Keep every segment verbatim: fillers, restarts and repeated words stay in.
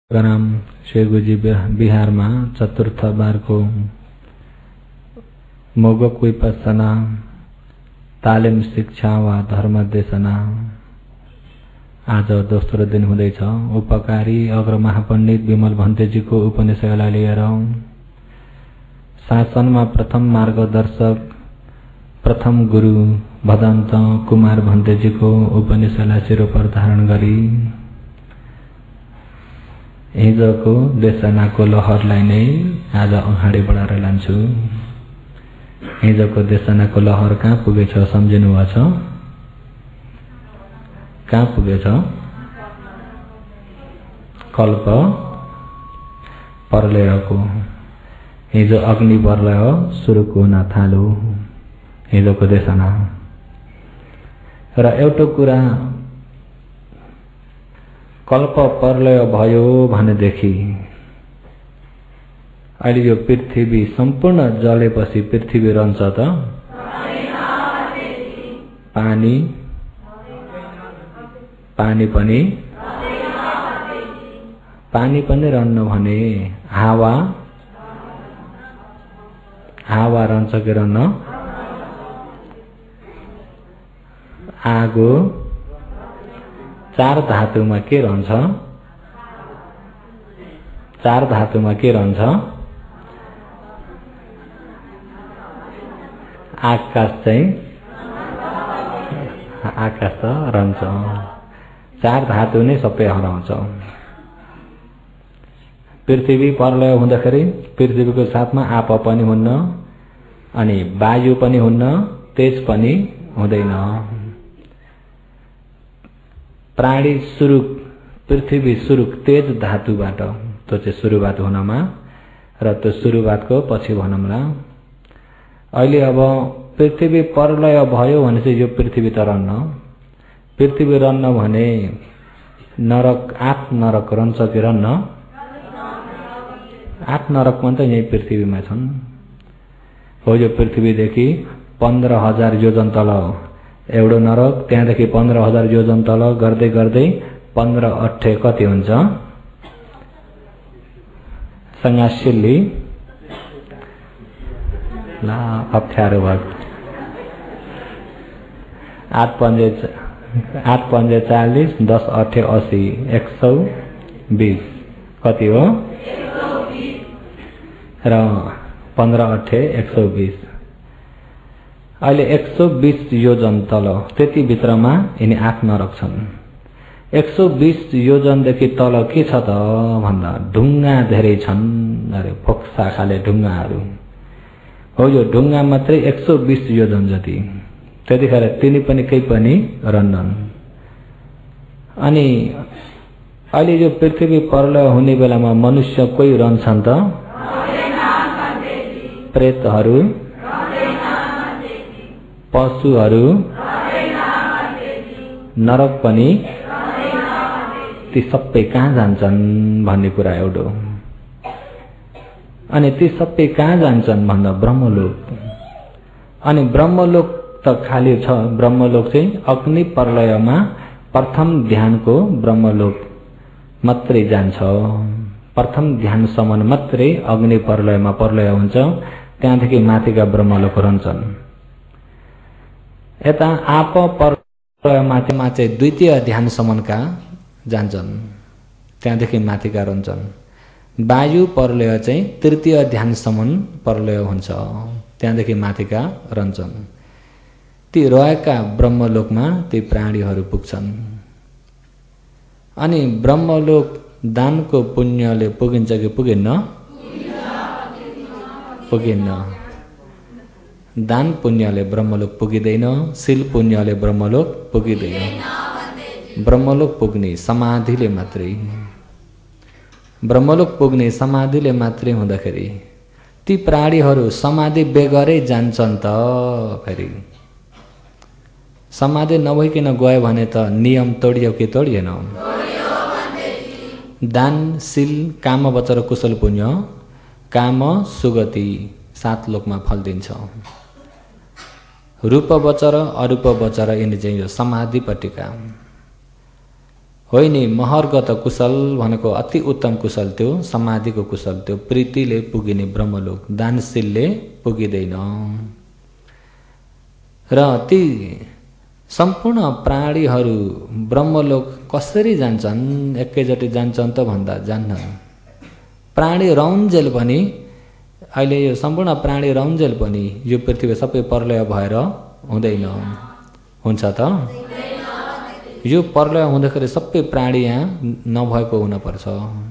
ग्राम शेरगुजी बिहार में चतुर्थ बार को मोगक विपස්සना तालिम शिक्षा वा धर्म देशना आज दोस्रो दिन हुँदैछ। उपकारी अग्र महापण्डित विमल भन्तेजी को उपनिषदलाई लिएर शासनमा प्रथम मार्गदर्शक प्रथम गुरु भदन्त कुमार भन्तेजी को उपनिषदलाई शिरोपर धारण गरी हिजोको देशनाको लहरलाई नै आज अगाडि बढाएर लान्छु। हिजोको देशनाको लहर कहाँ पुगेछ सम्झिनु भएको छ? कहाँ पुगेछ? कल्प प्रलयको। हिजो अग्नि प्रलय सुरुको हुन थाल्यो हिजोको देशना। र एउटा कुरा कल्प प्रलय भयो भनेदेखि अहिले यो पृथ्वी सम्पूर्ण जलेपछि पृथ्वी रहन्छ त? पानी पानी पनि पानी पनि रहन्न भने हावा हावा रहन्छ कि रहन्न? आगो चार धातुमा के रहन्छ? चार धातुमा के रहन्छ? आकाश चाहिँ आकाश त रहन्छ। चार धातु नै सबै हराउँछ। पृथ्वी प्रलय हुँदाखेरि पृथ्वीको साथमा आप पनि हुन्न, अनि वायु पनि हुन्न, तेज पनि हुँदैन। प्राणी सुरुक पृथ्वी सुरुक तेज धातुबाट त्यो चाहिँ सुरुवात हुनमा र त्यो सुरुवातको पछि भनौँला। अहिले अब पृथ्वी प्रलय भयो भने चाहिँ यो पृथ्वी त रहन्न। पृथ्वी रहन्न भने नरक आठ नरक रहन्छ कि रहन्न? आठ नरक पनि त यही पृथ्वीमा छन्। हो यो पृथ्वीदेखि पन्ध्र हजार योजन तल एउटा नरक, त्यहाँदेखि पन्ध्र हजार योजन तल गर्दै गर्दै पन्ध्र अठे कति हुन्छ? सङ्गासिल्ली ला अप्ठ्यारो भयो। आठ पन्जे आठ पन्जे चालिस, दस अठे असी, एक सौ बीस कति हो? र पन्ध्र अठे एक सौ बीस। अहिले एक सौ बीस योजन तल त्यति भित्रमा यिनी आठ नरक छन्। एक सौ बीस योजनदेखि तल के छ त भन्दा ढुङ्गा धेरै छन्। अरे फोक्सा खाले ढुङ्गाहरू हो। यो ढुङ्गा मात्रै एक सौ बीस योजन जति। त्यतिखेर तिनी पनि केही पनि रहन्छन्। अनि अहिले यो पृथ्वी प्रलय हुने बेलामा मनुष्य कोही रहन्छन् त? प्रेतहरू, पशुहरू, नरक पनि ती सबै कहाँ जान्छन् भन्ने कुरा एउटा। अनि ती सबै कहाँ जान्छन् भन्दा ब्रह्मलोक। अनि ब्रह्मलोक त खाली छ। ब्रह्मलोक चाहिँ अग्नि प्रलयमा प्रथम ध्यानको ब्रह्मलोक मात्रै जान्छ। प्रथम ध्यानसम्म मात्रै अग्नि प्रलयमा प्रलय हुन्छ। त्यहाँदेखि माथिका ब्रह्मलोक रहन्छन्। यता आप प्रलय माथिमा चाहिँ द्वितीय ध्यानसम्मका जान्छन्। त्यहाँदेखि माथिका रहन्छन्। वायु प्रलय चाहिँ तृतीय ध्यानसम्म प्रलय हुन्छ। त्यहाँदेखि माथिका रहन्छन्। ती रहेका ब्रह्मलोकमा ती प्राणीहरू पुग्छन्। अनि ब्रह्मलोक दानको पुण्यले पुगिन्छ कि पुगिन्न? पुगिन्न। दान पुण्यले ब्रह्मलोक पुगिँदैन। शील पुण्यले ब्रह्मलोक पुगिँदैन। ब्रह्मलोक पुग्ने समाधिले मात्रै। ब्रह्मलोक पुग्ने समाधिले मात्रै हुँदाखेरि ती प्राणीहरू समाधि बेगरै जान्छन् त। फेरि समाधि नभइकन गयो भने त नियम तोडियो कि तोडिएन? दान शील काम वचर कुशल पुण्य काम सुगति सात लोकमा फल दिन्छ। रूप वचर अरूप वचर यिनी चाहिँ यो समाधिपट्टिका होइन महर्गत कुशल भनेको अति उत्तम कुशल त्यो समाधिको कुशल त्यो प्रीतिले पुगिने ब्रह्मलोक दानशीलले पुगिँदैन। र ती सम्पूर्ण प्राणीहरू ब्रह्मलोक कसरी जान्छन् एकैचोटि जान्छन् त भन्दा जान्नन्। प्राणी रौन्जेल पनि अहिले यो सम्पूर्ण प्राणी रौन्जेल पनि यो पृथ्वी सबै प्रलय भएर हुँदैन हुन्छ त यो प्रलय हुँदाखेरि सबै प्राणी यहाँ नभएको हुनुपर्छ।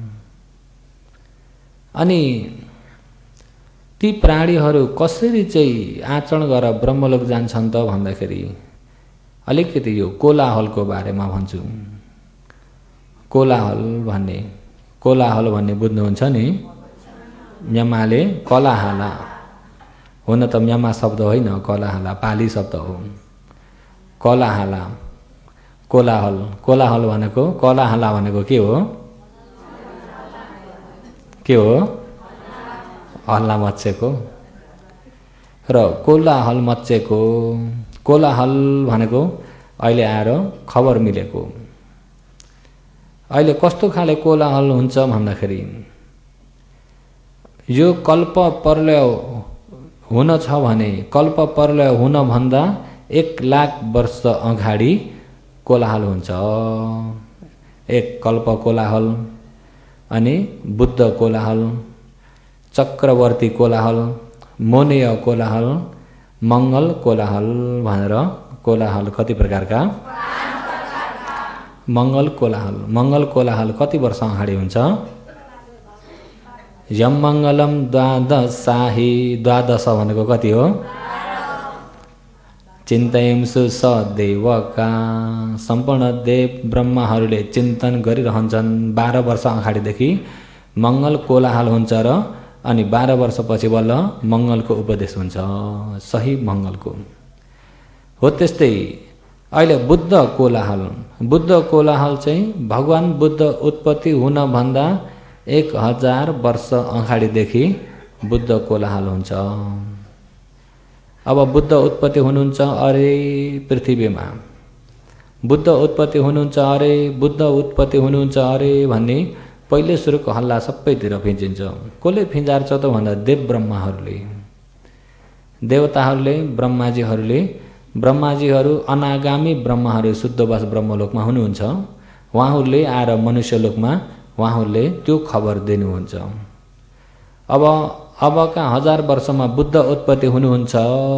अनि ती प्राणीहरू कसरी चाहिँ आचरण गरेर ब्रह्मलोक जान्छन् त भन्दाखेरि अलिकति यो कोलाहलको बारेमा भन्छु। कोलाहल भन्ने कोलाहल भन्ने बुझ्नुहुन्छ नि म्यामाले कलाहाला हुन त म्यामा शब्द होइन कलाहाला पाली शब्द हो। कलाहाला कोलाहल कोलाहल भनेको कलाहाला भनेको के हो के हो हल्ला मच्चेको र कोलाहल मच्चेको कोलाहल भनेको अहिले आएर खबर मिलेको। अहिले कस्तो खाले कोलाहल हुन्छ भन्दाखेरि यो कल्प प्रलय हुन छ भने कल्प प्रलय हुन भन्दा एक लाख वर्ष अगाडि कोलाहल हुन्छ। एक कल्प कोलाहल अनि बुद्ध कोलाहल चक्रवर्ती कोलाहल मोनेय कोलाहल मंगल कोलाहल भनेर कोलाहल कति प्रकारका मंगल कोलाहल मंगल कोलाहल कति वर्ष अगाडि हुन्छ। यम मंगलम द्वादशाही द्वादश भनेको कति हो चिन्तयंसु सदेवका सम्पूर्ण देव ब्रह्माहरूले चिन्तन गरिरहन्छन्। बाह्र वर्ष अगाडिदेखि मंगल कोलाहल हुन्छ र अनि बाह्र वर्षपछि बल्ल मंगलको उपदेश हुन्छ सही मंगलको हो। त्यस्तै अहिले बुद्ध कोलाहल बुद्ध कोलाहल चाहिँ भगवान बुद्ध उत्पत्ति हुन भन्दा एक हजार वर्ष अगाडिदेखि बुद्ध कोलाहल हुन्छ। अब बुद्ध उत्पत्ति हुनुहुन्छ अरे पृथ्वीमा बुद्ध उत्पत्ति हुनुहुन्छ अरे बुद्ध उत्पत्ति हुनुहुन्छ अरे भन्ने पहिले सुरुको हल्ला सबैतिर फिँजिन्छ। कसले फिँजार्छ त भन्दा देव ब्रह्माहरूले देवताहरूले ब्रह्माजीहरूले ब्रह्माजीहरू अनागामी ब्रह्माहरू शुद्धवास ब्रह्मलोकमा हुनुहुन्छ। उहाँहरूले आएर मनुष्यलोकमा उहाँहरूले त्यो खबर दिनुहुन्छ। अब अबका हजार वर्षमा बुद्ध उत्पत्ति हुनुहुन्छ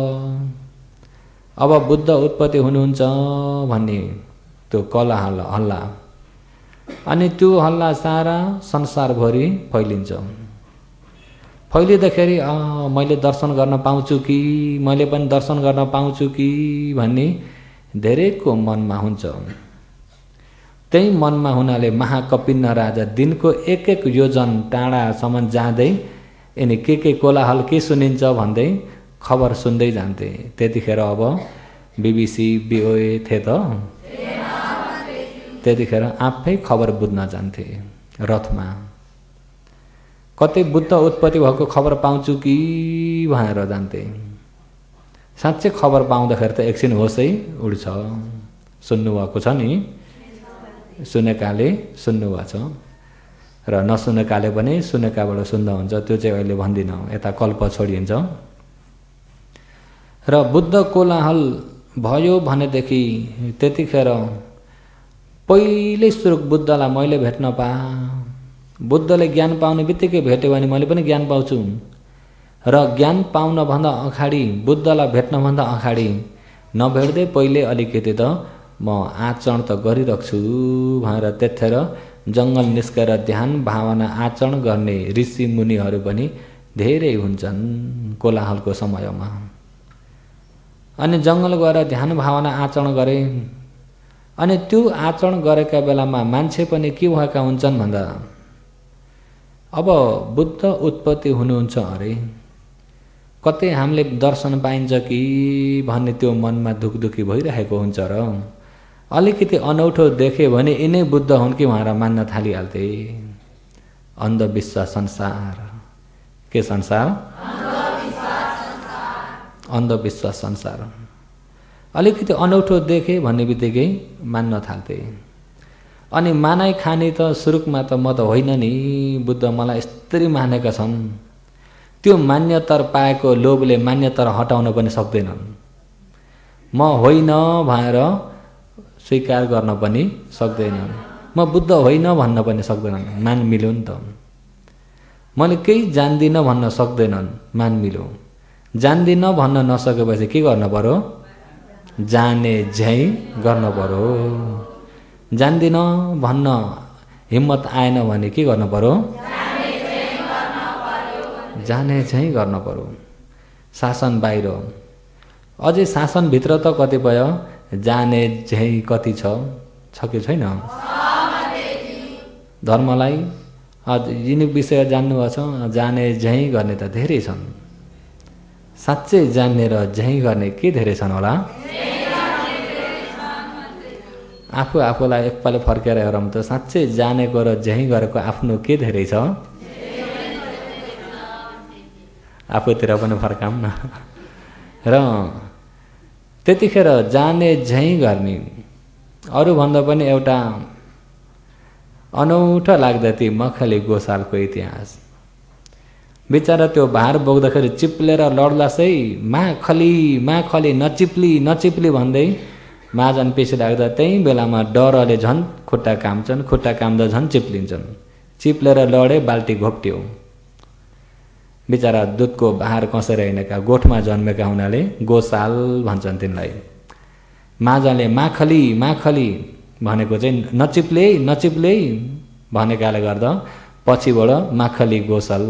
अब बुद्ध उत्पत्ति हुनुहुन्छ भन्ने त्यो कोलाहल हल्ला अनि त्यो हल्ला सारा संसारभरि फैलिन्छ। फैलिँदाखेरि अ मैले दर्शन गर्न पाउँछु कि मैले पनि दर्शन गर्न पाउँछु कि भन्ने धेरैको मनमा हुन्छ। त्यही मनमा हुनाले महाकपिन्न राजा दिनको एक एक योजन टाढासम्म जाँदै यिनी के के कोलाहल के सुनिन्छ भन्दै खबर सुन्दै जान्थे। त्यतिखेर अब बीबीसी बीओए थिए त त्यतिखेर आफै खबर बुझ्न जान्थे रथमा। कतै बुद्ध उत्पत्ति भएको खबर पाउँछु कि भनेर जान्थे। साँच्चै खबर पाउँदाखेरि त एकछिन होसै उड्छ। सुन्नुभएको छ नि सुनेकाले सुन्नुभएको छ र नसुनेकाले पनि सुनेकाबाट सुन्दा हुन्छ। त्यो चाहिँ अहिले भन्दिनँ यता कल्प छोडिन्छ। र बुद्ध कोलाहल भयो भनेदेखि त्यतिखेर पहिले सुरु बुद्धलाई मैले भेट्न पा बुद्धले ज्ञान पाउने बित्तिकै भेट्यो भने मैले पनि ज्ञान पाउँछु र ज्ञान पाउनभन्दा अगाडि बुद्धलाई भेट्नभन्दा अगाडि नभेट्दै पहिले अलिकति त म आचरण त गरिरहन्छु भनेर त्यतिखेर जङ्गल निस्केर ध्यान भावना आचरण गर्ने ऋषि मुनिहरू पनि धेरै हुन्छन् कोलाहलको समयमा। अनि जङ्गल गएर ध्यान भावना आचरण गरे अनि त्यो आचरण गरेका बेलामा मान्छे पनि के भएका हुन्छन् भन्दा अब बुद्ध उत्पत्ति हुनुहुन्छ अरे कतै हामीले दर्शन पाइन्छ कि भन्ने त्यो मनमा दुखदुखी भइरहेको हुन्छ र अलिकति अनौठो देखे भने यिनै बुद्ध हुन् कि भनेर मान्न थालिहाल्थे। अन्धविश्वास संसार के संसार अन्धविश्वास संसार अलिकति अनौठो देखे भन्ने बित्तिकै मान्न थाल्थे। अनि मानाइ खाने त सुरुकमा त म त होइन नि, बुद्ध मलाई यस्तरी मानेका छन्, त्यो मान्यता पाएको लोभले मान्यता हटाउन पनि सक्दैनन्। म होइन भनेर स्वीकार गर्न पनि सक्दैनन्, म बुद्ध होइन भन्न पनि सक्दैनन्, मान मिल्यो नि त। मैले केही जान्दिनँ भन्न सक्दैनन्, मान मिल्यो। जान्दिनँ भन्न नसकेपछि के गर्न पर्यो? जाने झै गर्न पर्यो। जान्दिनँ भन्न हिम्मत आएन भने के गर्न पर्यो? जाने झै गर्न पर्यो। शासन बाहिर, अझै शासनभित्र त कतिपय जाने झै कति छ छ कि छैन? धर्मलाई यिनी विषय जान्नुभएको छ, जाने झै गर्ने त धेरै छन्। साँच्चै जान्ने र झै गर्ने के धेरै छन् होला? आफू आफूलाई एकपाले फर्केर हेरौँ त साँच्चै जानेको र झै गरेको आफ्नो के धेरै छ? आफूतिर पनि फर्काऊँ न। र त्यतिखेर जाने झै गर्ने अरूभन्दा पनि एउटा अनौठो लाग्दथी मखली गोसालको इतिहास। बिचरा त्यो भार बोक्दाखेरि चिप्लेर लड्लासै माखली माखली नचिप्ली नचिप्ली भन्दै माझन पछि लाग्दा त्यही बेलामा डरले झन् खुट्टा काम्छन्, खुट्टा काम्दा झन् चिप्लिन्छन्। चिप्लेर लडे बाल्टी घोप्ट्यो। बिचरा दुधको भार कसेर हिँडेका गोठमा जन्मेका हुनाले गोसाल भन्छन् तिनलाई। माझले माखली माखली भनेको चाहिँ नचिप्ले नचिप्ले भनेकाले गर्दा पछिबाट माखली गोसल।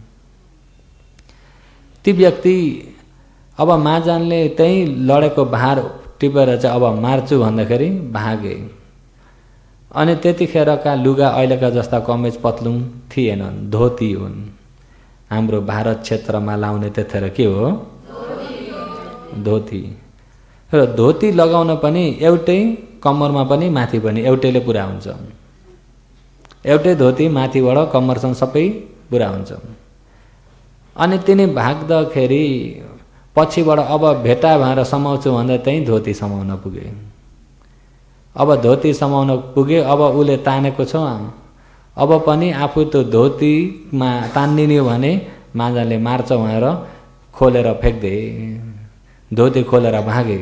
ती व्यक्ति अब माझानले त्यही लडेको भार टिपेर चाहिँ अब मार्छु भन्दाखेरि भागे। अनि त्यतिखेरका लुगा अहिलेका जस्ता कमेज पत्लुङ थिएनन्, धोती हुन्। हाम्रो भारत क्षेत्रमा लाउने त्यतिखेर के हो? धोती। र धोती लगाउन पनि एउटै कम्मरमा पनि माथि पनि एउटैले पुरा हुन्छ। एउटै धोती माथिबाट कम्मरसम्म सबै पुरा हुन्छ। अनि तिनी भाग्दाखेरि पछिबाट अब भेटा भएर समाउँछु भन्दा त्यही धोती समाउन पुगे। अब धोती समाउन पुगे, अब उसले तानेको छ, अब पनि आफू त्यो धोतीमा तान्निने भने माझाले मार्छ भनेर खोलेर फ्याँक्दे, धोती खोलेर भागे।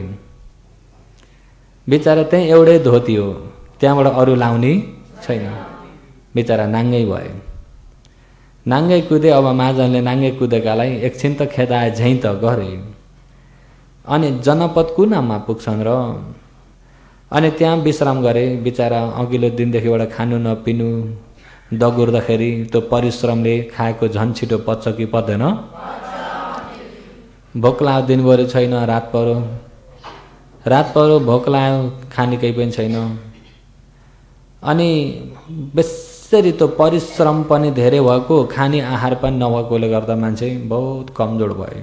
बिचरा त्यही एउटै धोती हो, त्यहाँबाट अरू लाउने छैन। बिचरा नाङ्गै भए, नाङ्गै कुदे। अब माझानले नाङ्गै कुदेकालाई एकछिन त खेदाए झैँ त गरे। अनि जनपद कुनामा पुग्छन् र अनि त्यहाँ विश्राम गरे। बिचरा अघिल्लो दिनदेखिबाट खानु नपिनु दगुर्दाखेरि त्यो परिश्रमले खाएको झन् छिटो पच्छ कि पर्दैन? भोक लाग्यो, दिनभरि छैन, रात परो रात परो भोक लाग्यो, खाने केही पनि छैन। अनि बेसरी त्यो परिश्रम पनि धेरै भएको, खाने आहार पनि नभएकोले गर्दा मान्छे बहुत कमजोर भए।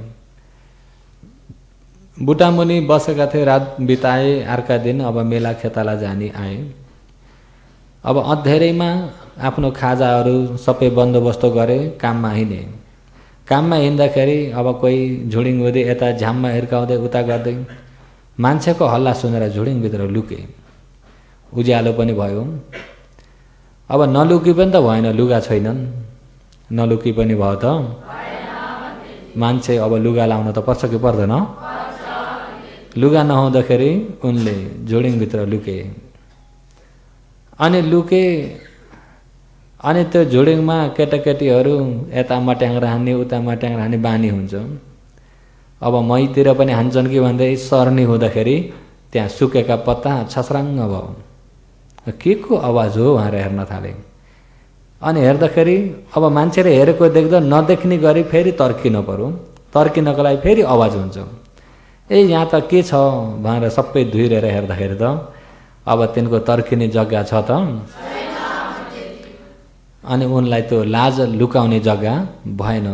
बुटामुनि बसेका थिए, रात बिताए। अर्का दिन अब मेला खेताला जाने आए। अब अँधेरैमा आफ्नो खाजाहरू सबै बन्दोबस्त गरे, काममा हिँडे। काममा हिँड्दाखेरि अब कोही झुडिङ हुँदै यता झ्याममा हिर्काउँदै उता गर्दै मान्छेको हल्ला सुनेर झुडिङभित्र लुके। उज्यालो पनि भयो। अब नलुकी पनि त भएन, लुगा छैनन्। नलुकी पनि भयो त मान्छे अब लुगा लाउन त पर्छ कि पर्दैन? लुगा नहुँदाखेरि उनले झुडिङभित्र लुके। अनि लुके। अनि त्यो झुडिङमा केटाकेटीहरू यता मट्याङ हान्ने उता मट्याङ हान्ने बानी हुन्छ। अब मैतिर पनि हान्छन् कि भन्दै सर्नी हुँदाखेरि त्यहाँ सुकेका पत्ता छस्राङ्ग भयो। के को आवाज हो भनेर हेर्न थाले। अनि हेर्दाखेरि अब मान्छेले हेरेको देख्दा नदेख्ने गरी फेरि तर्किन पर्यो। तर्किनको लागि फेरि आवाज हुन्छ। ए यहाँ त के छ भनेर सबै धुइरेर हेर्दाखेरि त अब तिनको तर्किने जग्गा छ त? अनि उनलाई त्यो लाज लुकाउने जग्गा भएन।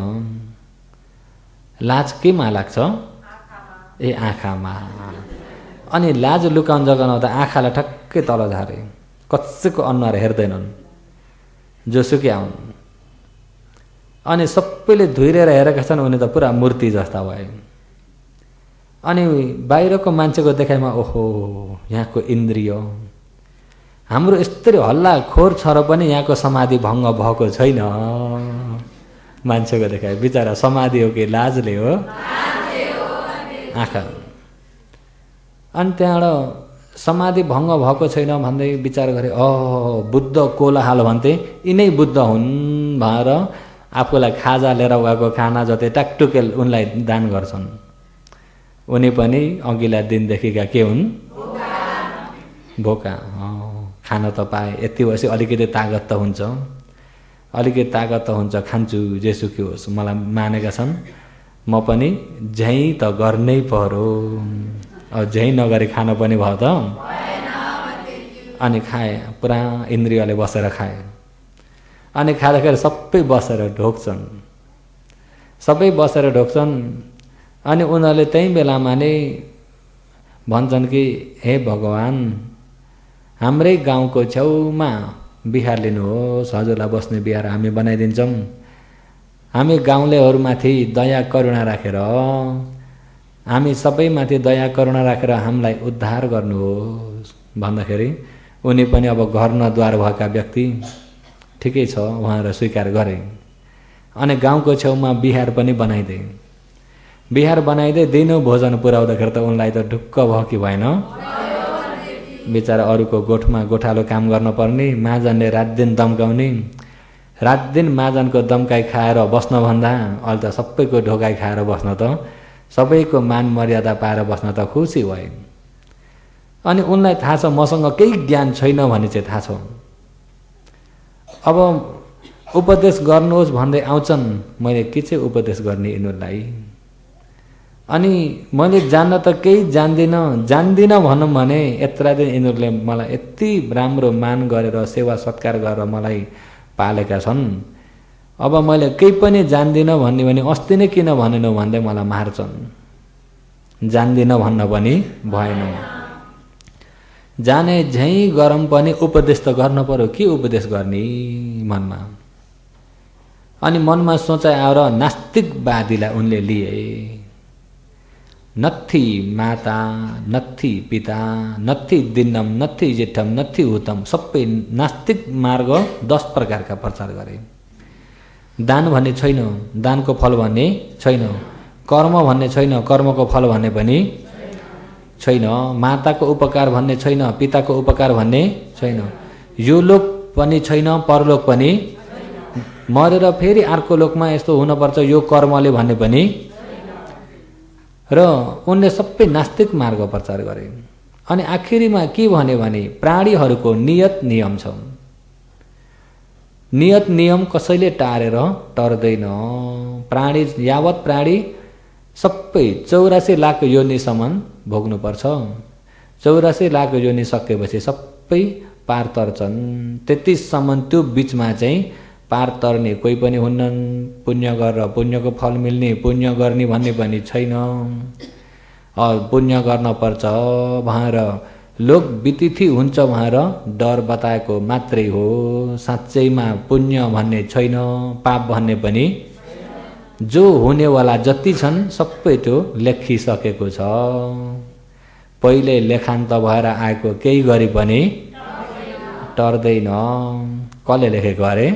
लाज केमा लाग्छ? ए आँखामा। अनि लाज लुकाउने जग्गा नहुँदा आँखालाई ठक्कै तल झारे। कसैको अनुहार हेर्दैनन्, जोसुकै आउन्। अनि सबैले धुइरेर हेरेका छन्, उनी त पुरा मूर्ति जस्ता भए। अनि बाहिरको मान्छेको देखाइमा ओहो यहाँको इन्द्रिय, हाम्रो यस्तै हल्ला खोर छ र पनि यहाँको समाधि भङ्ग भएको छैन। मान्छेको देखाए बिचरा समाधि हो कि लाजले हो आँखा। अनि त्यहाँबाट समाधि भङ्ग भएको छैन भन्दै विचार गरे, अह बुद्ध कोलाहाल भन्थे, यिनै बुद्ध हुन् भनेर आफूलाई खाजा लिएर गएको खाना जति टाकटुकेल उनलाई दान गर्छन्। उनी पनि अघिल्ला दिनदेखिका के हुन्? भोका। खान त पाए, यति भएपछि अलिकति तागत त हुन्छ, अलिकति तागत त हुन्छ, खान्छु जेसुकै होस्, मलाई मानेका छन्, म पनि झैँ त गर्नै पर्यो। अब झैँ नगरी खान पनि भयो त। अनि खाए, पुरा इन्द्रियले बसेर खाए। अनि खाँदाखेरि सबै बसेर ढोक्छन्, सबै बसेर ढोक्छन्। अनि उनीहरूले त्यही बेलामा नै भन्छन् कि हे भगवान, हाम्रै गाउँको छेउमा बिहार लिनुहोस्, हजुरलाई बस्ने बिहार हामी बनाइदिन्छौँ। हामी गाउँलेहरूमाथि दया करुणा राखेर, हामी सबैमाथि दया करुणा राखेर हामीलाई उद्धार गर्नुहोस् भन्दाखेरि उनी पनि अब घर नद्वार भएका व्यक्ति ठिकै छ उहाँहरू स्वीकार गरे। अनि गाउँको छेउमा बिहार पनि बनाइदिए। बिहार बनाइदिए, दिनौ भोजन पुर्याउँदाखेरि त उनलाई त ढुक्क भयो कि भएन? बिचरा अरूको गोठमा गोठालो काम गर्न पर्ने, महाजनले रात दिन दम्काउने, रात दिन महाजनको दम्काइ खाएर बस्नभन्दा अहिले त सबैको ढोकाइ खाएर बस्न त, सबैको मान मर्यादा पाएर बस्न त खुसी भए। अनि उनलाई थाहा छ मसँग केही ज्ञान छैन भने चाहिँ थाहा छ। अब उपदेश गर्नुहोस् भन्दै आउँछन्, मैले के चाहिँ उपदेश गर्ने यिनीहरूलाई? अनि मैले जान्न त केही जान्दिनँ, जान्दिनँ भनौँ भने यत्र दिन यिनीहरूले मलाई यति राम्रो मान गरेर सेवा सत्कार गरेर मलाई पालेका छन्। अब मैले केही पनि जान्दिनँ भन्ने भने अस्ति नै किन भनेनौ भन्दै मलाई मार्छन्। जान्दिनँ भन्न पनि भएन। जाने झैँ गरम पनि उपदेश त गर्न पर्यो, के उपदेश गर्ने मनमा? अनि मनमा सोचाइ आएर नास्तिकवादीलाई उनले लिए। नत्थी माता, नत्थी पिता, नत्थी दिन्नम, नत्थी जेठम, नत्थी हुतम, सबै नास्तिक मार्ग दस प्रकारका प्रचार गरे। दान भन्ने छैन, दानको फल भन्ने छैन, कर्म भन्ने छैन, कर्मको फल भन्ने पनि छैन, माताको उपकार भन्ने छैन, पिताको उपकार भन्ने छैन, यो लोक पनि छैन, परलोक पनि, मरेर फेरि अर्को लोकमा यस्तो हुनुपर्छ यो कर्मले भन्ने पनि। र उनले सबै नास्तिक मार्ग प्रचार गरे। अनि आखिरीमा के भने भने प्राणीहरूको नियत नियम छ, नियत नियम कसैले टारेर टर्दैन। प्राणी यावत प्राणी सबै चौरासी लाख योनिसम्म भोग्नुपर्छ। चौरासी लाख योनि सकेपछि सबै पार तर्छन्। त्यतिसम्म त्यो बिचमा चाहिँ पार तर्ने कोही पनि हुन्नन्। पुण्य गरेर पुण्यको फल मिल्ने, पुण्य गर्ने भन्ने पनि छैन। पुण्य गर्न पर्छ भनेर लोक बितिथि हुन्छ भनेर डर बताएको मात्रै हो। साँच्चैमा पुण्य भन्ने छैन, पाप भन्ने पनि। जो हुनेवाला जति छन् सबै त्यो लेखिसकेको छ। पहिले लेखान्त भएर आएको केही गरी पनि टर्दैन। कसले लेखेको अरे?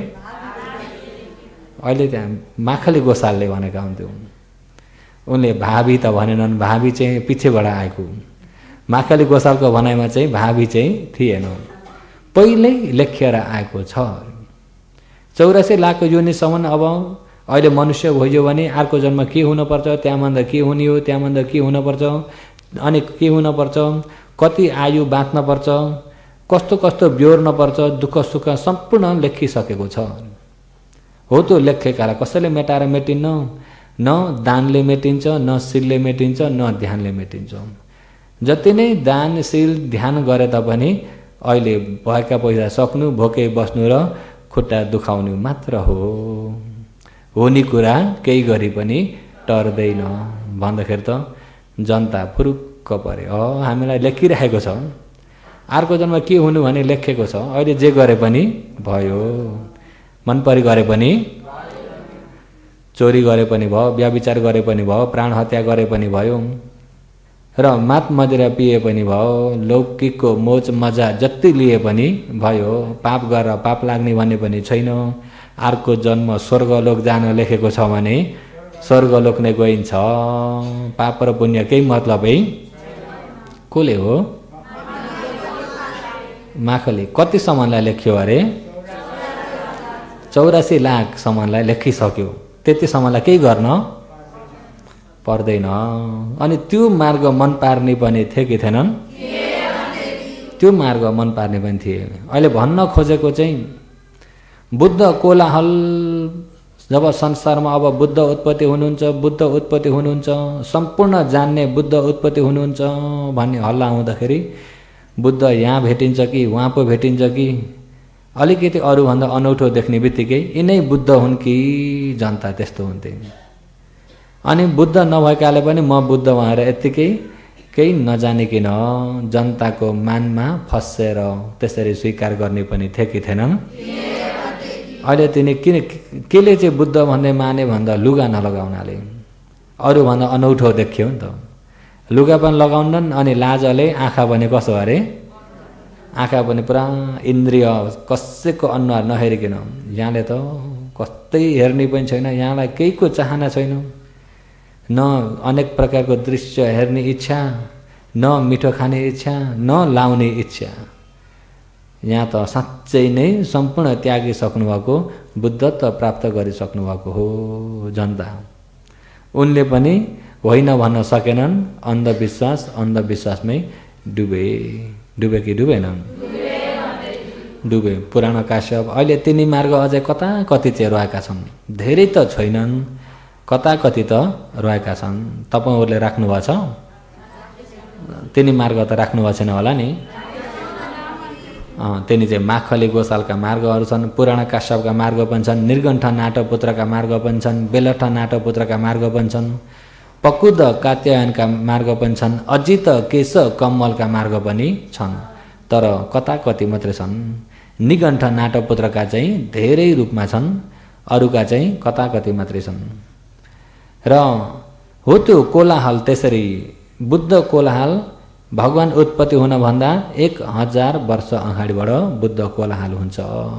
अहिले त्यहाँ माखली गोसालले भनेका हुन्थ्यो। उनले भावी त भनेनन्, भावी चाहिँ पछिबाट आएको। माखली गोसालको भनाइमा चाहिँ भावी चाहिँ थिएन, पहिल्यै लेखेर आएको छ। चौरासी लाख योनिसम्म अब अहिले मनुष्य भइयो भने अर्को जन्म के हुनुपर्छ, त्यहाँभन्दा के हुने हो, त्यहाँभन्दा के हुनुपर्छ, अनि के हुनुपर्छ, कति आयु बाँच्नुपर्छ, कस्तो कस्तो बेहोर्नुपर्छ, दुःख सुख सम्पूर्ण लेखिसकेको छ। हो त्यो लेखेकालाई कसैले मेटाएर मेटिन्न। न दानले मेटिन्छ, न शिलले मेटिन्छ, न ध्यानले मेटिन्छ। जति नै दान शिल ध्यान गरे तापनि अहिले भएका पैसा सक्नु, भोकै बस्नु र खुट्टा दुखाउनु मात्र हो। हुने कुरा केही गरी पनि टर्दैन भन्दाखेरि त जनता फुरुक्क परे। अ हामीलाई लेखिरहेको छ, अर्को जन्म के हुनु भने लेखेको छ। अहिले जे गरे पनि भयो, मन परी गरे पनि, चोरी गरे पनि भयो, व्यभिचार गरे पनि भयो, प्राण हत्या गरे पनि भयो, र मात मदिरा पिए पनि भयो, लौकिकको मोज मजा जति लिए पनि भयो, पाप गरेर पाप लाग्ने भन्ने पनि छैन। अर्को जन्म स्वर्गलोक जान लेखेको छ भने स्वर्गलोक नै गइन्छ। पाप र पुण्य केही मतलबै कसले हो? माखले। कति सामानलाई लेख्यो अरे? चौरासी लाख सामानलाई लेखिसक्यो। त्यति सामानलाई केही गर्न पर्दैन। अनि त्यो मार्ग मन पार्ने पनि थिए कि थिएनन्? त्यो मार्ग मन पार्ने पनि थिए। अहिले भन्न खोजेको चाहिँ बुद्ध कोलाहल, जब संसारमा अब बुद्ध उत्पत्ति हुनुहुन्छ, बुद्ध उत्पत्ति हुनुहुन्छ, सम्पूर्ण जान्ने बुद्ध उत्पत्ति हुनुहुन्छ भन्ने हल्ला आउँदाखेरि बुद्ध यहाँ भेटिन्छ कि वहाँ पो भेटिन्छ कि अलिकति अरूभन्दा अनौठो देख्ने बित्तिकै यिनै बुद्ध हुन् कि जनता त्यस्तो हुन्थे। अनि बुद्ध नभएकाले पनि म बुद्ध भनेर यत्तिकै केही नजानिकन जनताको मानमा फसेर त्यसरी स्वीकार गर्ने पनि थिए कि थिएनन्? अहिले तिनी किन केले चाहिँ बुद्ध भन्ने माने भन्दा लुगा नलगाउनाले अरूभन्दा अनौठो देखियो नि त। लुगा पनि लगाउनन् अनि लाजले आँखा भने कसो अरे? आँखा पनि पुरा इन्द्रिय कसैको अनुहार नहेरिकन, यहाँले त कस्तै हेर्ने पनि छैन, यहाँलाई केहीको चाहना छैन, न अनेक प्रकारको दृश्य हेर्ने इच्छा, न मिठो खाने इच्छा, न लाउने इच्छा। यहाँ त साँच्चै नै सम्पूर्ण त्यागिसक्नु भएको, बुद्धत्व प्राप्त गरिसक्नु भएको हो जनता। उनले पनि होइन भन्न सकेनन्। अन्धविश्वास अन्धविश्वासमै डुबे। डुबे कि डुबेनन्? डुबे। पुरानो काश्यप। अहिले तिनी मार्ग अझै कता कति चाहिँ रहेका छन्, धेरै त छैनन्, कता कति त रहेका छन्। तपाईँहरूले राख्नुभएको छ? तिनी मार्ग त राख्नुभएको छैन होला नि? तिनी चाहिँ माखली गोसालका मार्गहरू छन्, पुराना काश्यपका मार्ग पनि छन्, निर्गण्ठ नाटपुत्रका मार्ग पनि छन्, बेलठ नाटपुत्रका मार्ग पनि छन्, पकुद कात्यायनका मार्ग पनि छन्, अजित केश कम्मलका मार्ग पनि छन्। तर कता कति मात्रै छन्। निगण्ठ नाटपुत्रका चाहिँ धेरै रूपमा छन्, अरूका चाहिँ कता कति मात्रै छन्। र हो त्यो कोलाहल त्यसरी बुद्ध कोलाहल भगवान उत्पत्ति हुनभन्दा एक हजार वर्ष अगाडिबाट बुद्ध कोलाहल हुन्छ।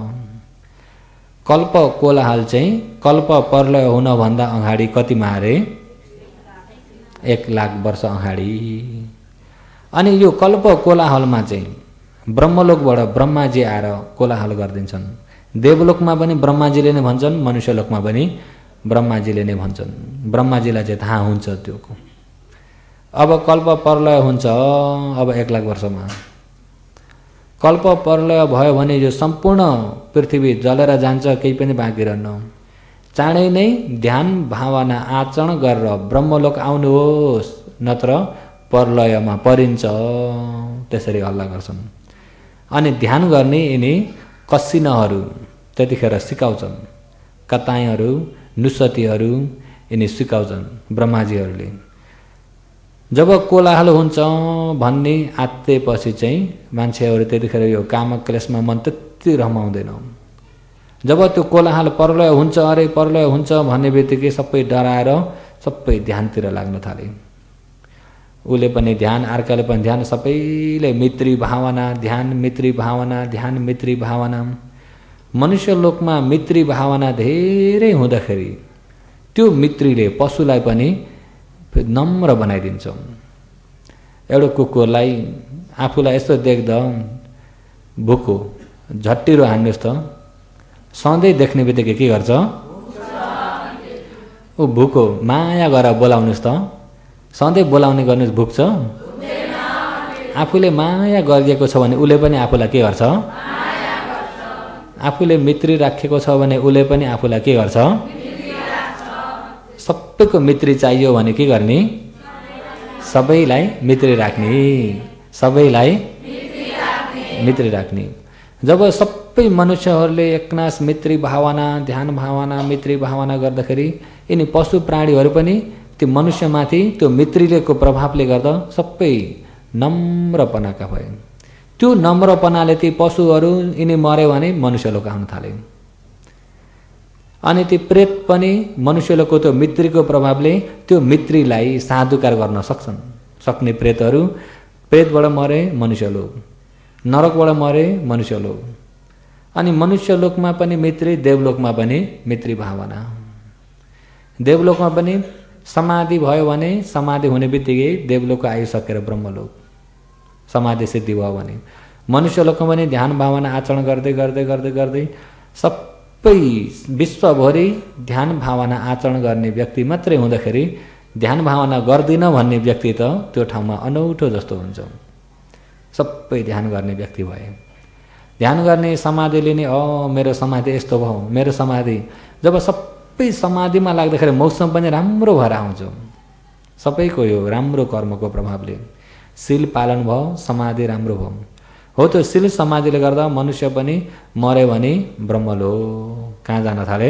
कल्प कोलाहल चाहिँ कल्प प्रलय हुनभन्दा अगाडि कतिमा अरे? एक लाख वर्ष अगाडि। अनि यो कल्प कोलाहलमा चाहिँ ब्रह्मलोकबाट ब्रह्माजी आएर कोलाहल गरिदिन्छन्। देवलोकमा पनि ब्रह्माजीले नै भन्छन्, मनुष्यलोकमा पनि ब्रह्माजीले नै भन्छन्। ब्रह्माजीलाई चाहिँ थाहा हुन्छ त्यो। अब कल्प प्रलय हुन्छ। अब एक लाख वर्षमा कल्प प्रलय भयो भने यो सम्पूर्ण पृथ्वी जलेर जान्छ, केही पनि बाँकी रहन्न। चाँडै नै ध्यान भावना आचरण गरेर ब्रह्मलोक आउनुहोस्, नत्र प्रलयमा परिन्छ, त्यसरी हल्ला गर्छन्। अनि ध्यान गर्ने यिनी कसिनहरू त्यतिखेर सिकाउँछन्, कताईहरू नुसतीहरू यिनी सिकाउँछन् ब्रह्माजीहरूले। जब कोलाहल हुन्छ भन्ने आत्तेपछि चाहिँ मान्छेहरू त्यतिखेर यो कामक्लेशमा मन त्यति रमाउँदैन। जब त्यो कोलाहल प्रलय हुन्छ अरे प्रलय हुन्छ भन्ने बित्तिकै सबै डराएर सबै ध्यानतिर लाग्न थाले। उसले पनि ध्यान, अर्काले पनि ध्यान, सबैले मित्री भावना, ध्यान मित्री भावना, ध्यान मित्री भावना। मनुष्य लोकमा मित्री भावना धेरै हुँदाखेरि त्यो मित्रीले पशुलाई पनि नम्र बनाइदिन्छ। एउटा कुकुरलाई आफूलाई यसो देख्दा भुको झट्टिरो हान्नुहोस् त, सधैँ देख्ने बित्तिकै के गर्छ? ऊ भुको माया गरेर बोलाउनुहोस् त, सधैँ बोलाउने गर्नुहोस्, भुक्छ? आफूले माया गरिएको छ भने उसले पनि आफूलाई के गर्छ? आफूले मित्री राखेको छ भने उसले पनि आफूलाई के गर्छ? सबैको मित्री चाहियो भने के गर्ने? सबैलाई मित्री राख्ने, सबैलाई मित्री राख्ने। जब सबै मनुष्यहरूले एकनास मित्री भावना, ध्यान भावना, मित्री भावना गर्दाखेरि यिनी पशु प्राणीहरू पनि त्यो मनुष्यमाथि त्यो मित्रीलेको प्रभावले गर्दा सबै नम्रपनाका भए। त्यो नम्रपनाले ती पशुहरू यिनी मर्यो भने मनुष्यलोक आउन थाले। अनि ती प्रेत पनि मनुष्यलोकको त्यो मित्रीको प्रभावले त्यो मित्रीलाई साधुकार गर्न सक्छन्, सक्ने प्रेतहरू प्रेतबाट मरे मनुष्यलोक, नरकबाट मरे मनुष्यलोक, अनि मनुष्यलोकमा पनि मैत्री, देवलोकमा पनि मैत्री भावना। देवलोकमा पनि समाधि भयो भने समाधि हुने बित्तिकै देवलोकको आयु सकेर ब्रह्मलोक समाधि सिद्धि भयो भने, मनुष्यलोकमा पनि ध्यान भावना आचरण गर्दै गर्दै गर्दै गर्दै सबै विश्वभरि ध्यान भावना आचरण गर्ने व्यक्ति मात्रै हुँदाखेरि ध्यान भावना गर्दिन भन्ने व्यक्ति त त्यो ठाउँमा अनौठो जस्तो हुन्छ। सबै ध्यान गर्ने व्यक्ति भए, ध्यान गर्ने समाधि लिने, अ मेरो समाधि यस्तो भयो, मेरो समाधि, जब सबै समाधिमा लाग्दाखेरि मौसम पनि राम्रो भएर आउँछ। सबैको यो राम्रो कर्मको प्रभावले शील पालन भयो, समाधि राम्रो भयो। हो त्यो शील समाधिले गर्दा मनुष्य पनि मरे भने ब्रह्मलोक, कहाँ जान थाले?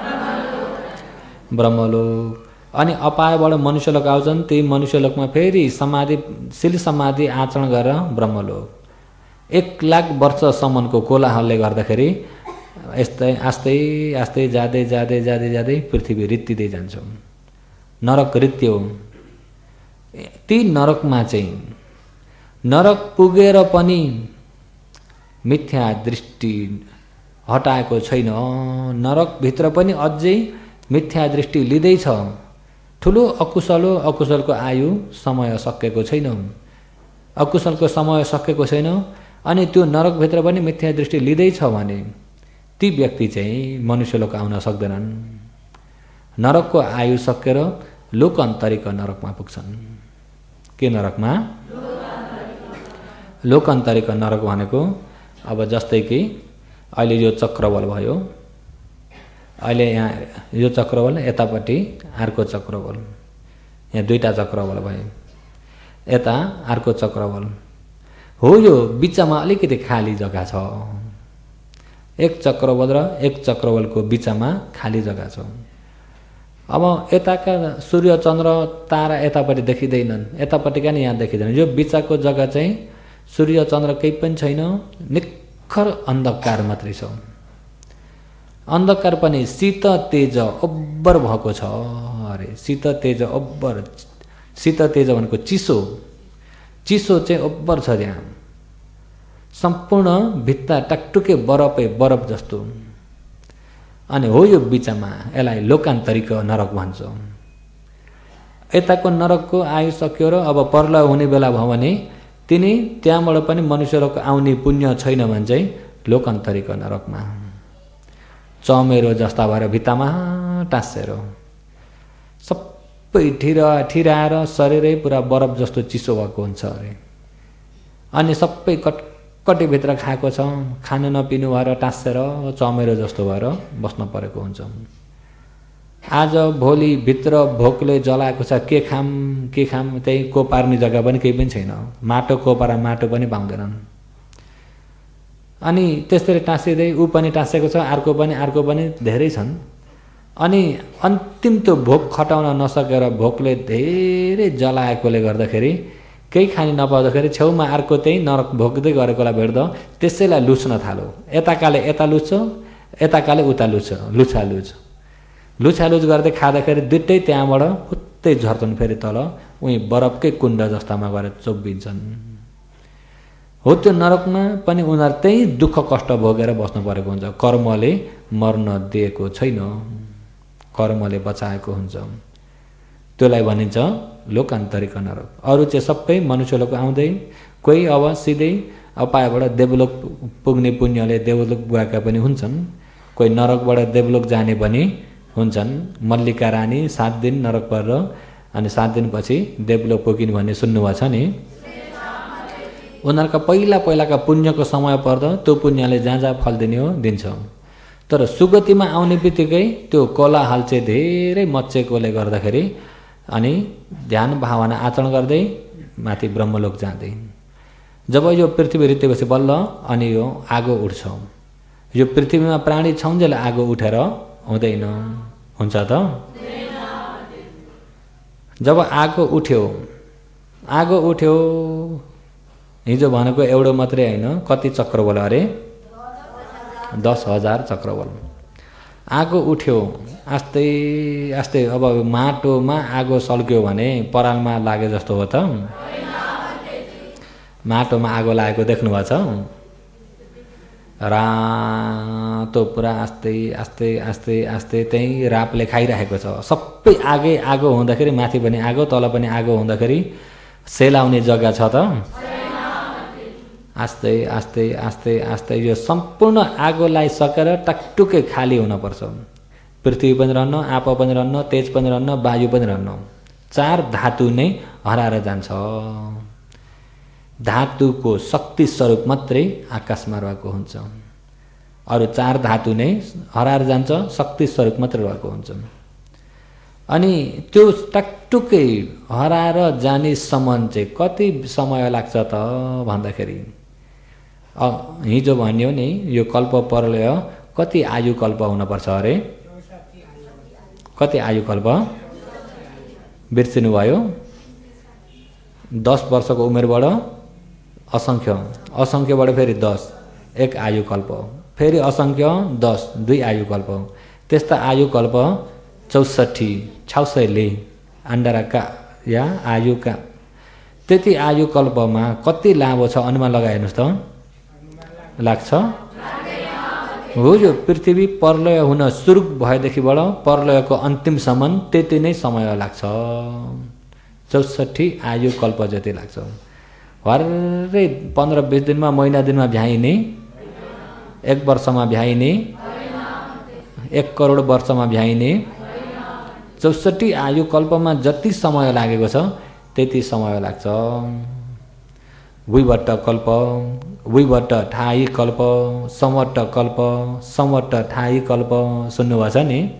ब्रह्मलोक। अनि अपायबाट मनुष्यलोक आउँछन्, ती मनुष्यलोकमा फेरि समाधि शील समाधि आचरण गरेर ब्रह्मलोक। एक लाख वर्षसम्मको कोलाहलले गर्दाखेरि यस्तै आस्तै आस्तै जाँदै जाँदै जाँदै जाँदै पृथ्वी रित्तिँदै जान्छ। नरक रित्यो। ती नरकमा चाहिँ नरक पुगेर पनि मिथ्या दृष्टि हटाएको छैन। नरकभित्र पनि अझै मिथ्या दृष्टि लिँदैछ। ठुलो अकुशलो अकुशलको आयु समय सकेको छैन, अकुशलको समय सकेको छैन, अनि त्यो नरकभित्र पनि मिथ्या दृष्टि लिँदैछ भने ती व्यक्ति चाहिँ मनुष्यलोक आउन सक्दैनन्। नरकको आयु सकेर लोकान्तरिक नरकमा पुग्छन्। के नरकमा? लोकान्तरिक नरक भनेको अब जस्तै कि अहिले यो चक्रबल भयो, अहिले यहाँ यो चक्रबल, यतापट्टि अर्को चक्रबल, यहाँ दुईटा चक्रबल भयो, यता अर्को चक्रबल हो। यो बिचमा अलिकति खाली जग्गा छ। एक चक्रबल र एक चक्रबलको बिचमा खाली जग्गा छ। अब यताका सूर्य चन्द्र तारा यतापट्टि देखिँदैनन्, यतापट्टिका नि यहाँ देखिँदैन। यो बिचको जग्गा चाहिँ सूर्य चन्द्र केही पनि छैन, निखर अन्धकार मात्रै छ। अन्धकार पनि शीत तेज अब्बर भएको छ। अरे शीत तेज अब्बर, शीत तेज भनेको चिसो, चिसो चाहिँ अब्बर छ त्यहाँ। सम्पूर्ण भित्ता टाकटुके बरफै बरफ जस्तो। अनि हो यो बिचमा, यसलाई लोकान्तरिक नरक भन्छ। यताको नरकको आयु सक्यो र अब परलय हुने बेला भयो भने तिनी त्यहाँबाट पनि मनुष्यलोक आउने पुण्य छैन भने चाहिँ लोकान्तरिक नरकमा चमेरो जस्ता भएर भित्तामा टाँसेर सबै ठिरा ठिराएर शरीरै पुरा बरफ जस्तो चिसो भएको हुन्छ अरे। अनि सबै कटकटी भित्र खाएको छ, खानु नपिनु भएर टाँसेर चमेरो जस्तो भएर बस्न परेको हुन्छ। आज भोलि भित्र भोकले जलाएको छ, के खाम के खाम, त्यही कोपार्ने जग्गा पनि केही पनि छैन। माटो कोपारा माटो पनि पाउँदैनन्। अनि त्यसरी टाँसिँदै ऊ पनि टाँसेको छ, अर्को पनि अर्को पनि धेरै छन्। अनि अन्तिम त्यो भोक खटाउन नसकेर भोकले धेरै जलाएकोले गर्दाखेरि केही खानी नपाउँदाखेरि छेउमा अर्को त्यही नरक भोग्दै गरेकोलाई भेट्दा त्यसैलाई लुच्न थाल्यो। यताकाले यता लुच्छ, यताकाले उता लुच्छ, लुछा लुच लुछा लुच गर्दै खाँदाखेरि दुइटै त्यहाँबाट फुत्तै झर्छन् फेरि तल, उही बरफकै कुण्ड जस्तामा गएर चोबिन्छन्। हो त्यो नरकमा पनि उनीहरू त्यही दुःख कष्ट भोगेर बस्नु परेको हुन्छ। कर्मले मर्न दिएको छैन, कर्मले बचाएको हुन्छ। त्यसलाई भनिन्छ लोकान्तरिक नरक। अरू चाहिँ सबै मनुष्यलोक आउँदै, कोही अब सिधै अपायबाट देवलोक पुग्ने पुण्यले देवलोक गएका पनि हुन्छन्, कोही नरकबाट देवलोक जाने पनि हुन्छन्। मल्लिका रानी सात दिन नरक परेर अनि सात दिनपछि देवलोक पुगिन् भन्ने सुन्नुभएको छ नि। उनीहरूका पहिला पहिलाका पुण्यको समय पर्दा त्यो पुण्यले जहाँ जहाँ फल दिने हो दिन्छ। तर सुगतिमा आउने बित्तिकै त्यो कोलाहल चाहिँ धेरै मच्चेकोले गर्दाखेरि अनि ध्यान भावना आचरण गर्दै माथि ब्रह्मलोक जाँदै जब यो पृथ्वी रित्तेपछि बल्ल अनि यो आगो उठ्छ। यो पृथ्वीमा प्राणी छौन्जेल आगो उठेर हुँदैन, हुन्छ त? जब आगो उठ्यो, आगो उठ्यो हिजो भनेको एउटा मात्रै होइन, कति चक्रबल अरे? दस हजार चक्रबल। आगो उठ्यो, आस्ते आस्ते अब माटोमा आगो सल्क्यो भने परालमा लागे जस्तो हो त? माटोमा आगो लागेको देख्नुभएको छ? रातो पुरा आस्ते आस्ते आस्ते आस्ते त्यही रापले खाइरहेको छ। सबै आगे आगो हुँदाखेरि माथि पनि आगो तल पनि आगो हुँदाखेरि सेलाउने जग्गा छ त? आस्ते आस्ते आस्ते आस्ते यो सम्पूर्ण आगोलाई सकेर टकटुकै खाली हुनुपर्छ। पृथ्वी पनि रहन्न, आप पनि रहन्न, तेज पनि रहन्न, वायु पनि रहन्न। चार धातु नै हराएर जान्छ। धातुको शक्ति स्वरूप मात्रै आकाशमा रहेको हुन्छ। अरू चार धातु नै हराएर जान्छ, शक्ति स्वरूप मात्रै रहेको हुन्छ। अनि त्यो टकटुकै हराएर जाने सम्म चाहिँ कति समय लाग्छ त भन्दाखेरि हिजो भन्यो नि यो कल्प प्रलय कति आयु कल्प हुनुपर्छ अरे? कति आयु कल्प बिर्सिनु भयो? दस वर्षको उमेरबाट असंख्य, असंख्यबाट फेरि दस एक आयु कल्प, फेरि असंख्य दस दुई आयु कल्प, त्यस्ता आयु कल्प चौसठी छाउसैले आन्डाराका या आयुका। त्यति आयु कल्पमा कति लामो छ अनुमान लगाइहेर्नुहोस् त? लाग्छ? हो यो पृथ्वी प्रलय हुन सुरु भएदेखिबाट प्रलयको अन्तिमसम्म त्यति नै समय लाग्छ। चौसठी आयु कल्प जति लाग्छ। हरै पन्ध्र बिस दिनमा महिना दिनमा भ्याइने, एक वर्षमा भ्याइने, एक करोड वर्षमा भ्याइने, चौसठी आयु कल्पमा जति समय लागेको छ त्यति समय लाग्छ। विवट कल्प, विवट ठाई कल्प, समवट कल्प, समवट ठाई कल्प सुन्नुभएको छ नि?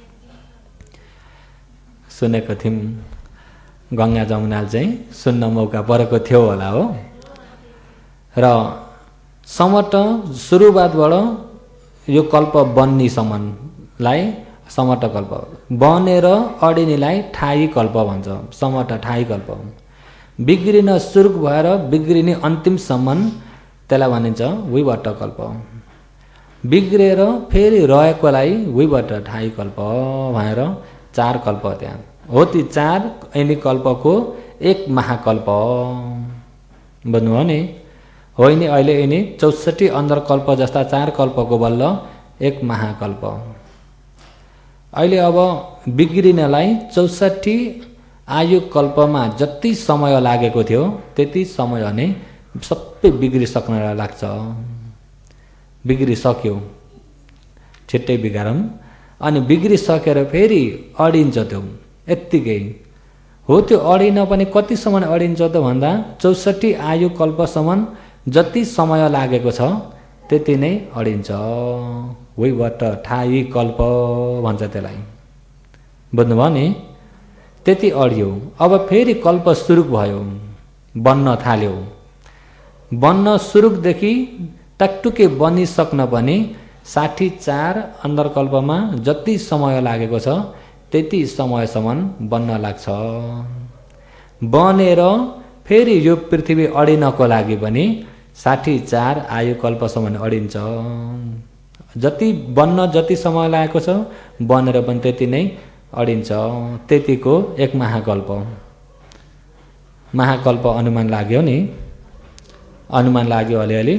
सुनेको थियौँ। गङ्गा जमुनाले चाहिँ सुन्न मौका परेको थियो होला हो। र समवट सुरुवातबाट यो कल्प बन्नेसम्मलाई समवट कल्प, बनेर अडिनेलाई ठाई कल्प भन्छ। समवट ठाई कल्प। बिग्रिन सुरु भएर बिग्रिने अन्तिमसम्म त्यसलाई भनिन्छ विवट कल्प। बिग्रेर फेरि रहेकोलाई विवट ठाई कल्प भनेर चार कल्प त्यहाँ हो। ती चार यिनी कल्पको एक महाकल्प बुझ्नुभयो नि? होइन अहिले यिनी चौसठी अन्तरकल्प जस्ता चार कल्पको बल्ल एक महाकल्प। अहिले अब बिग्रिनलाई चौसठी आयु कल्पमा जति समय लागेको थियो त्यति समय नै सबै बिग्रिसक्न लाग्छ। बिग्रिसक्यो छिट्टै बिगारौँ। अनि बिग्रिसकेर फेरि अडिन्छ त्यो यत्तिकै हो। त्यो अडिन पनि कतिसम्म अडिन्छ त भन्दा चौसठी आयु कल्पसम्म जति समय लागेको छ त्यति नै अडिन्छ। विवट ठाई कल्प भन्छ त्यसलाई। बुझ्नुभयो नि? त्यति अडियो। अब फेरि कल्प सुरु भयो, बन्न थाल्यो। बन्न सुरुदेखि टकटुके बनिसक्न पनि साठी चार अन्तरकल्पमा जति समय लागेको छ त्यति समयसम्म बन्न लाग्छ। बनेर फेरि यो पृथ्वी अडिनको लागि पनि साठी चार आयु कल्पसम्म अडिन्छ। जति बन्न जति समय लागेको छ बनेर पनि त्यति नै अडिन्छ। त्यतिको एक महाकल्प। महाकल्प अनुमान लाग्यो नि? अनुमान लाग्यो अलिअलि।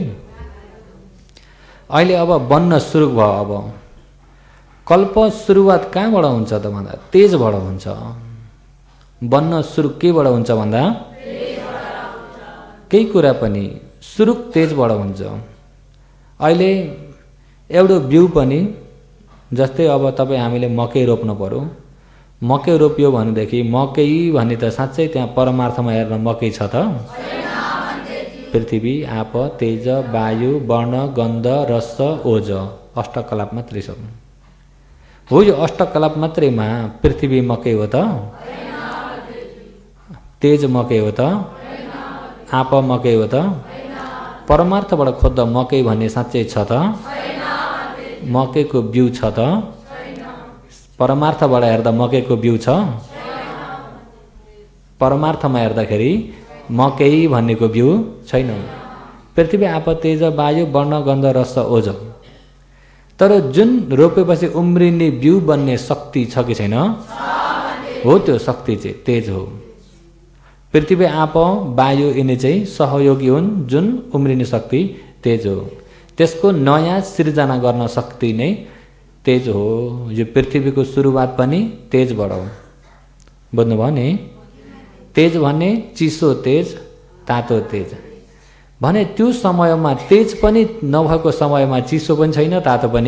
अहिले अब बन्न सुरु भयो। अब कल्प सुरुवात कहाँबाट हुन्छ त भन्दा तेजबाट हुन्छ। बन्न सुरु केबाट हुन्छ भन्दा केही कुरा पनि सुरु तेजबाट हुन्छ। अहिले एउटा बिउ पनि जस्तै अब तपाईँ हामीले मकै रोप्नु पर्यो। मकै रोप्यो भनेदेखि मकै भन्ने त साँच्चै त्यहाँ परमार्थमा हेर्न मकै छ त? पृथ्वी आप तेज वायु वर्ण गन्ध रस ओज अष्टकलाप मात्रै छ। हो यो अष्टकलाप मात्रैमा पृथ्वी मकै हो त? तेज मकै हो त? आप मकै हो त? परमार्थबाट खोज्दा मकै भन्ने साँच्चै छ त? मकैको बिउ छ त? परमार्थबाट हेर्दा मकैको बिउ छ? परमार्थमा हेर्दाखेरि मकै भन्नेको बिउ छैन। पृथ्वी आप तेज वायु वर्ण गन्ध रस ओज तर जुन रोपेपछि उम्रिने बिउ बन्ने शक्ति छ कि छैन? हो, त्यो शक्ति चाहिँ तेज हो। पृथ्वी, आप, वायु यिनी चाहिँ सहयोगी हुन्। जुन उम्रिने शक्ति तेज हो, त्यसको नयाँ सृजना गर्न शक्ति नै तेज हो। यो पृथ्वीको सुरुवात पनि तेजबाट हो। बुझ्नुभयो नि? तेज भने चिसो तेज, तातो तेज भने त्यो समयमा तेज पनि नभएको समयमा चिसो पनि छैन, तातो पनि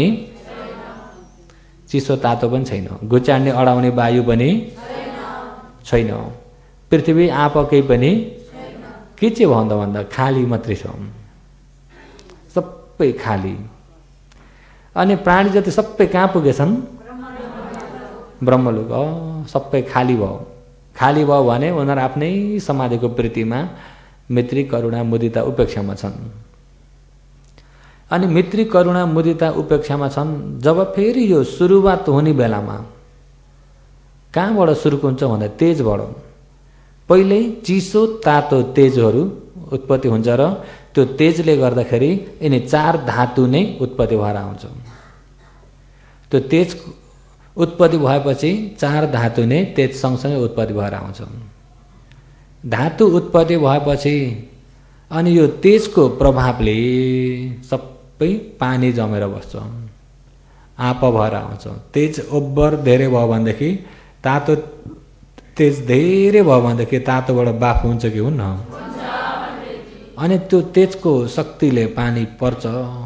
चिसो तातो पनि छैन, घुचाड्ने अडाउने वायु पनि छैन, पृथ्वी आप केही पनि के चाहिँ भन्दा भन्दा खाली मात्रै छ, सबै खाली। अनि प्राणी जति सबै कहाँ पुगेछन्? ब्रह्मलोक। सबै खाली भयो। खाली भयो भने उनीहरू आफ्नै समाधिको प्रीतिमा मैत्री, करुणा, मुदिता, उपेक्षामा छन्। अनि मैत्री, करुणा, मुदिता, उपेक्षामा छन् जब फेरि यो सुरुवात हुने बेलामा कहाँबाट सुरु हुन्छ भन्दा तेजबाट। पहिल्यै चिसो तातो तेजहरू उत्पत्ति हुन्छ र त्यो तेजले गर्दाखेरि यिनी चार धातु नै उत्पत्ति भएर आउँछ। त्यो तेज उत्पत्ति भएपछि चार धातु नै तेज सँगसँगै उत्पत्ति भएर आउँछ। धातु उत्पत्ति भएपछि अनि यो तेजको प्रभावले सबै पानी जमेर बस्छ, आप भएर आउँछ। तेज ओभर धेरै भयो भनेदेखि तातो, तेज धेरै भयो भनेदेखि तातोबाट बाफ हुन्छ कि हुन्न? अनि त्यो तेजको शक्तिले पानी पर्छ।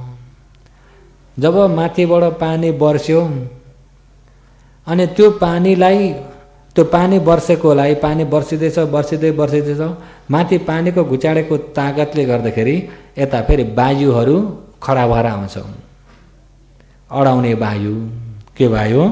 जब माथिबाट पानी बर्स्यो अनि त्यो पानीलाई, त्यो पानी वर्षेकोलाई, पानी वर्षिँदैछ वर्षिँदै वर्षिँदैछ, माथि पानीको घुचाडेको तागतले गर्दाखेरि यता फेरि वायुहरू खडा भएर आउँछ। अडाउने वायु। के वायु?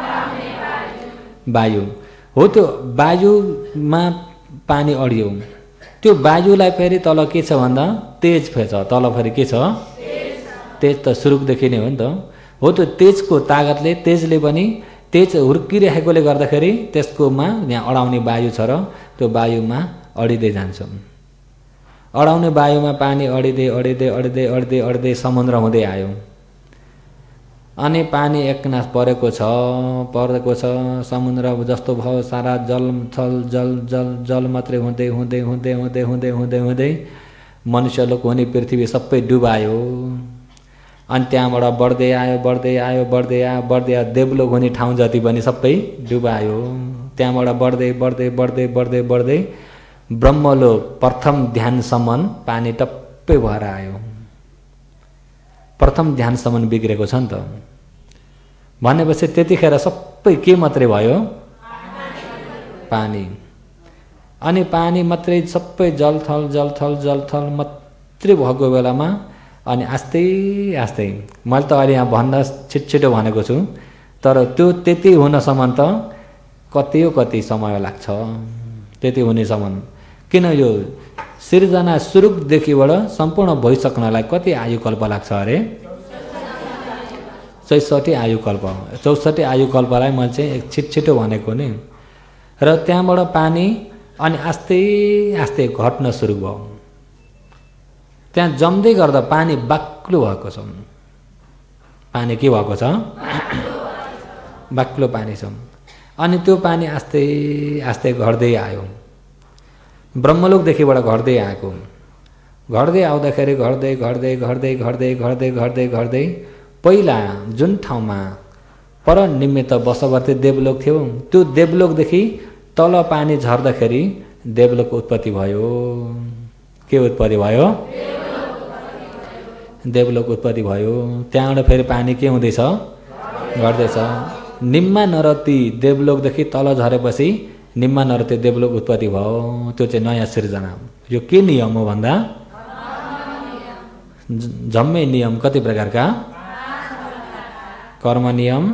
वायु हो। त्यो वायुमा पानी अडियो, त्यो वायुलाई फेरि तल के छ भन्दा तेज फेर्छ। तल फेरि के छ? तेज त सुरुदेखि नै हो नि त। हो, त्यो तेजको तागतले, तेजले पनि, तेज हुर्किरहेकोले गर्दाखेरि त्यसकोमा यहाँ अडाउने वायु छ र त्यो वायुमा अडिँदै जान्छ। अडाउने वायुमा पानी अडिँदै अडिँदै अडिँदै अडिँदै अडिँदै समुद्र हुँदै आयो। अनि पानी एकनास परेको छ, परेको छ, समुद्र जस्तो भयो, सारा जल थल जल जल जल मात्रै हुँदै हुँदै हुँदै हुँदै हुँदै हुँदै हुँदै मनुष्यलोक हुने पृथ्वी सबै डुबायो। अनि त्यहाँबाट बढ्दै आयो बढ्दै आयो बढ्दै आयो बढ्दै आयो, देवलोक हुने ठाउँ जति पनि सबै डुबायो। त्यहाँबाट बढ्दै बढ्दै बढ्दै बढ्दै बढ्दै ब्रह्मलोक प्रथम ध्यानसम्म पानी टप्पै भएर आयो। प्रथम ध्यानसम्म बिग्रेको छ नि त। भनेपछि त्यतिखेर सबै के मात्रै भयो? पानी। अनि पानी मात्रै, सबै जलथल जलथल जलथल मात्रै भएको बेलामा अनि आस्ते आस्ते, मैले त अहिले यहाँ भन्दा छिटछिटो भनेको छु, तर त्यो त्यति हुनसम्म त कति हो कति समय लाग्छ। त्यति हुनेसम्म किन यो सिर्जना सुरुदेखिबाट सम्पूर्ण भइसक्नलाई कति आयुकल्प लाग्छ अरे? चौसठी आयुकल्प। चौसठी आयुकल्पलाई मैले चाहिँ एक छिटछिटो भनेको नि। र त्यहाँबाट पानी अनि आस्ते आस्ते घट्न सुरु भयो। त्यहाँ जम्दै गर्दा पानी बाक्लो भएको छ। पानी के भएको छ? बाक्लो पानी छ। अनि त्यो पानी आस्ते आस्ते घट्दै आयो। ब्रह्मलोकदेखिबाट घट्दै आएको। घट्दै आउँदाखेरि घट्दै घट्दै घट्दै घट्दै घट्दै घट्दै घट्दै पहिला जुन ठाउँमा पर निमित्त बसवर्ती देवलोक थियो, त्यो देवलोकदेखि तल पानी झर्दाखेरि देवलोकको उत्पत्ति भयो। के उत्पत्ति भयो? देवलोक उत्पत्ति भयो। त्यहाँबाट फेरि पानी के हुँदैछ? घट्दैछ। निम्मा नरती देवलोकदेखि तल झरेपछि निम्मा नरती देवलोक उत्पत्ति भयो। त्यो चाहिँ नयाँ सृजना। यो के नियम हो भन्दा जम्मै नियम कति प्रकारका? कर्म नियम,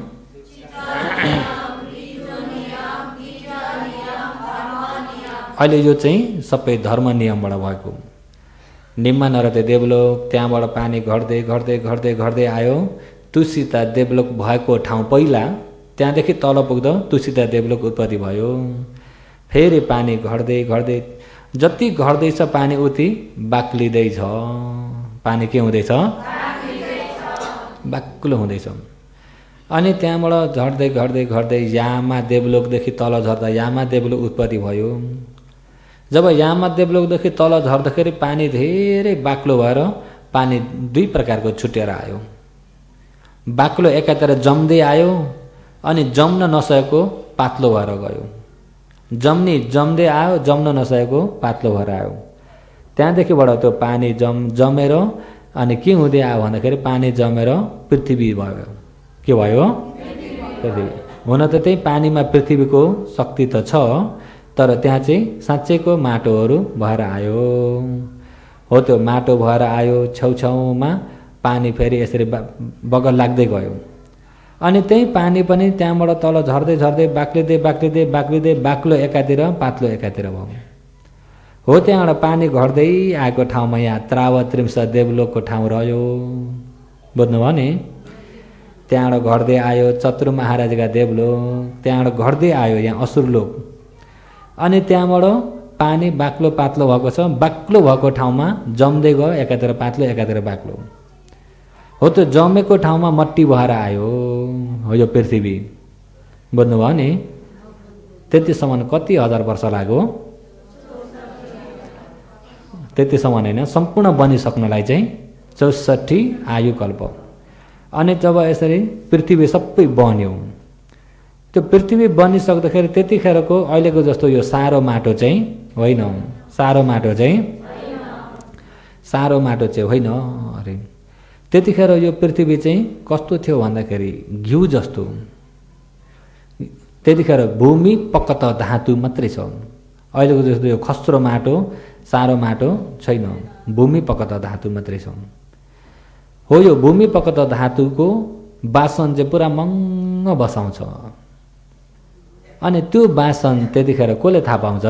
अहिले यो चाहिँ सबै धर्म नियमबाट भएको। निम्मा नरते देवलोक, त्यहाँबाट पानी घट्दै घट्दै घट्दै घट्दै आयो। तुसिता देवलोक भएको ठाउँ पहिला, त्यहाँदेखि तल पुग्दा तुसिता देवलोक उत्पत्ति भयो। फेरि पानी घट्दै घट्दै, जति घट्दैछ पानी उति बाक्लिँदैछ। पानी के हुँदैछ? बाक्लो हुँदैछ। अनि त्यहाँबाट झर्दै घट्दै घट्दै यामा देवलोकदेखि तल झर्दा यामा देवलोक उत्पत्ति भयो। जब यामा देवलोकदेखि तल झर्दाखेरि पानी धेरै बाक्लो भएर पानी दुई प्रकारको छुटेर आयो। बाक्लो एकातिर जम्दै आयो अनि जम्न नसकेको पातलो भएर गयो। जम्नी जम्दै आयो, जम्न नसकेको पातलो भएर आयो। त्यहाँदेखिबाट त्यो पानी जम जमेर अनि के हुँदै आयो भन्दाखेरि पानी जमेर पृथ्वी भयो। के भयो? पृथ्वी। हुन त त्यही पानीमा पृथ्वीको शक्ति त छ, तर त्यहाँ चाहिँ साँच्चैको माटोहरू भएर आयो। हो त्यो माटो भएर आयो, छेउछाउमा पानी फेरि यसरी बगल लाग्दै गयो। अनि त्यही पानी पनि त्यहाँबाट तल झर्दै झर्दै बाक्लिँदै बाक्लिँदै बाक्लिँदै बाक्लो एकातिर पातलो एकातिर भयो। हो त्यहाँबाट पानी घट्दै आएको ठाउँमा यहाँ त्रावत्रिंश देवलोकको ठाउँ रह्यो। बुझ्नुभयो नि? त्यहाँबाट घट्दै आयो चतुर महाराजका देवलोक, त्यहाँबाट घट्दै आयो यहाँ असुरलोक। अनि त्यहाँबाट पानी बाक्लो पातलो भएको छ। बाक्लो भएको ठाउँमा जम्दै गयो, एकातिर पातलो एकातिर बाक्लो। हो त्यो जमेको ठाउँमा मट्टी भएर आयो। हो यो पृथ्वी। बुझ्नुभयो नि? त्यतिसम्म कति हजार वर्ष लाग्यो? त्यतिसम्म होइन, सम्पूर्ण बनिसक्नलाई चाहिँ चौसठी आयुकल्प। अनि जब यसरी पृथ्वी सबै बन्यो, त्यो पृथ्वी बनिसक्दाखेरि त्यतिखेरको अहिलेको जस्तो यो सारो माटो चाहिँ होइन। सारो माटो चाहिँ सारो माटो चाहिँ होइन अरे। त्यतिखेर यो पृथ्वी चाहिँ कस्तो थियो भन्दाखेरि घिउ जस्तो। त्यतिखेर भूमि पक्क धातु मात्रै छ। अहिलेको जस्तो यो खस्रो माटो सारो माटो छैन, भूमि पक्क धातु मात्रै छ। हो यो भूमि पक्क धातुको बासन चाहिँ पुरा मङ्ग बसाउँछ। अनि त्यो बासन त्यतिखेर कसले थाहा पाउँछ?